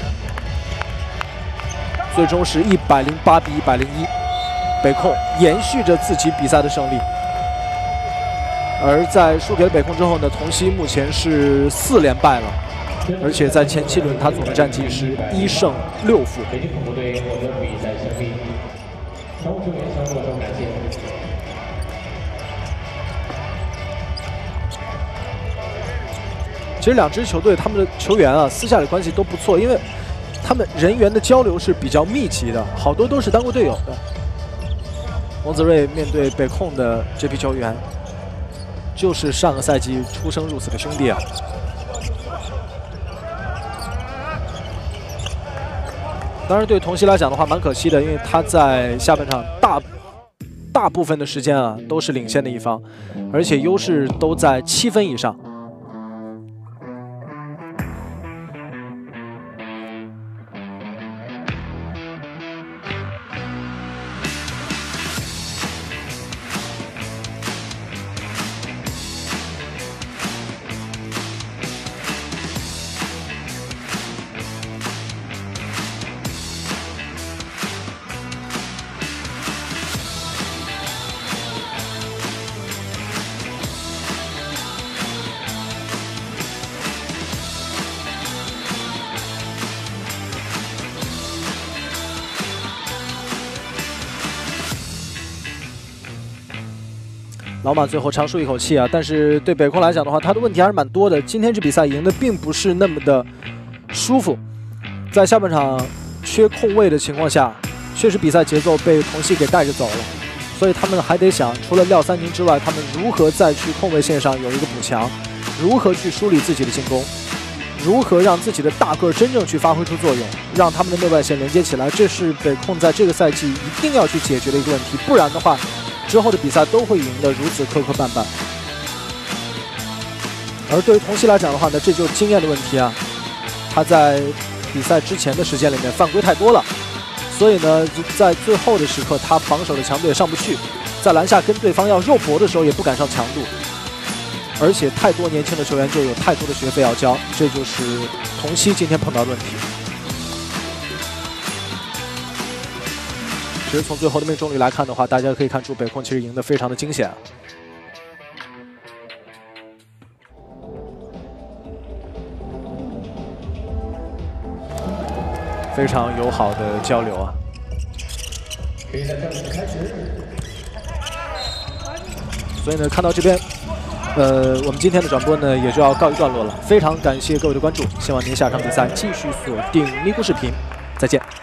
最终是一百零八比一百零一，北控延续着自己比赛的胜利。而在输给了北控之后呢，同曦目前是四连败了。 而且在前七轮，他总的战绩是一胜六负。
北京恐怖队获得比赛胜利，常务球员向观众感谢。
其实两支球队他们的球员啊，私下里关系都不错，因为他们人员的交流是比较密集的，好多都是当过队友的。王子睿面对北控的这批球员，就是上个赛季出生入死的兄弟啊。 当然，对同曦来讲的话，蛮可惜的，因为他在下半场大大部分的时间啊都是领先的一方，而且优势都在七分以上。老马最后长舒一口气啊，但是对北控来讲的话，他的问题还是蛮多的。今天这比赛赢的并不是那么的舒服，在下半场缺控位的情况下，确实比赛节奏被同曦给带着走了，所以他们还得想，除了廖三宁之外，他们如何在去控位线上有一个补强，如何去梳理自己的进攻，如何让自己的大个真正去发挥出作用，让他们的内外线连接起来，这是北控在这个赛季一定要去解决的一个问题，不然的话。 之后的比赛都会赢得如此磕磕绊绊，而对于同曦来讲的话呢，这就是经验的问题啊。他在比赛之前的时间里面犯规太多了，所以呢，在最后的时刻他防守的强度也上不去，在篮下跟对方要肉搏的时候也不敢上强度，而且太多年轻的球员就有太多的学费要交，这就是同曦今天碰到的问题。 其实从最后的命中率来看的话，大家可以看出北控其实赢得非常的惊险。非常友好的交流啊！
比赛正式开始。
所以呢，看到这边，呃，我们今天的转播呢也就要告一段落了。非常感谢各位的关注，希望您下场比赛继续锁定咪咕视频，再见。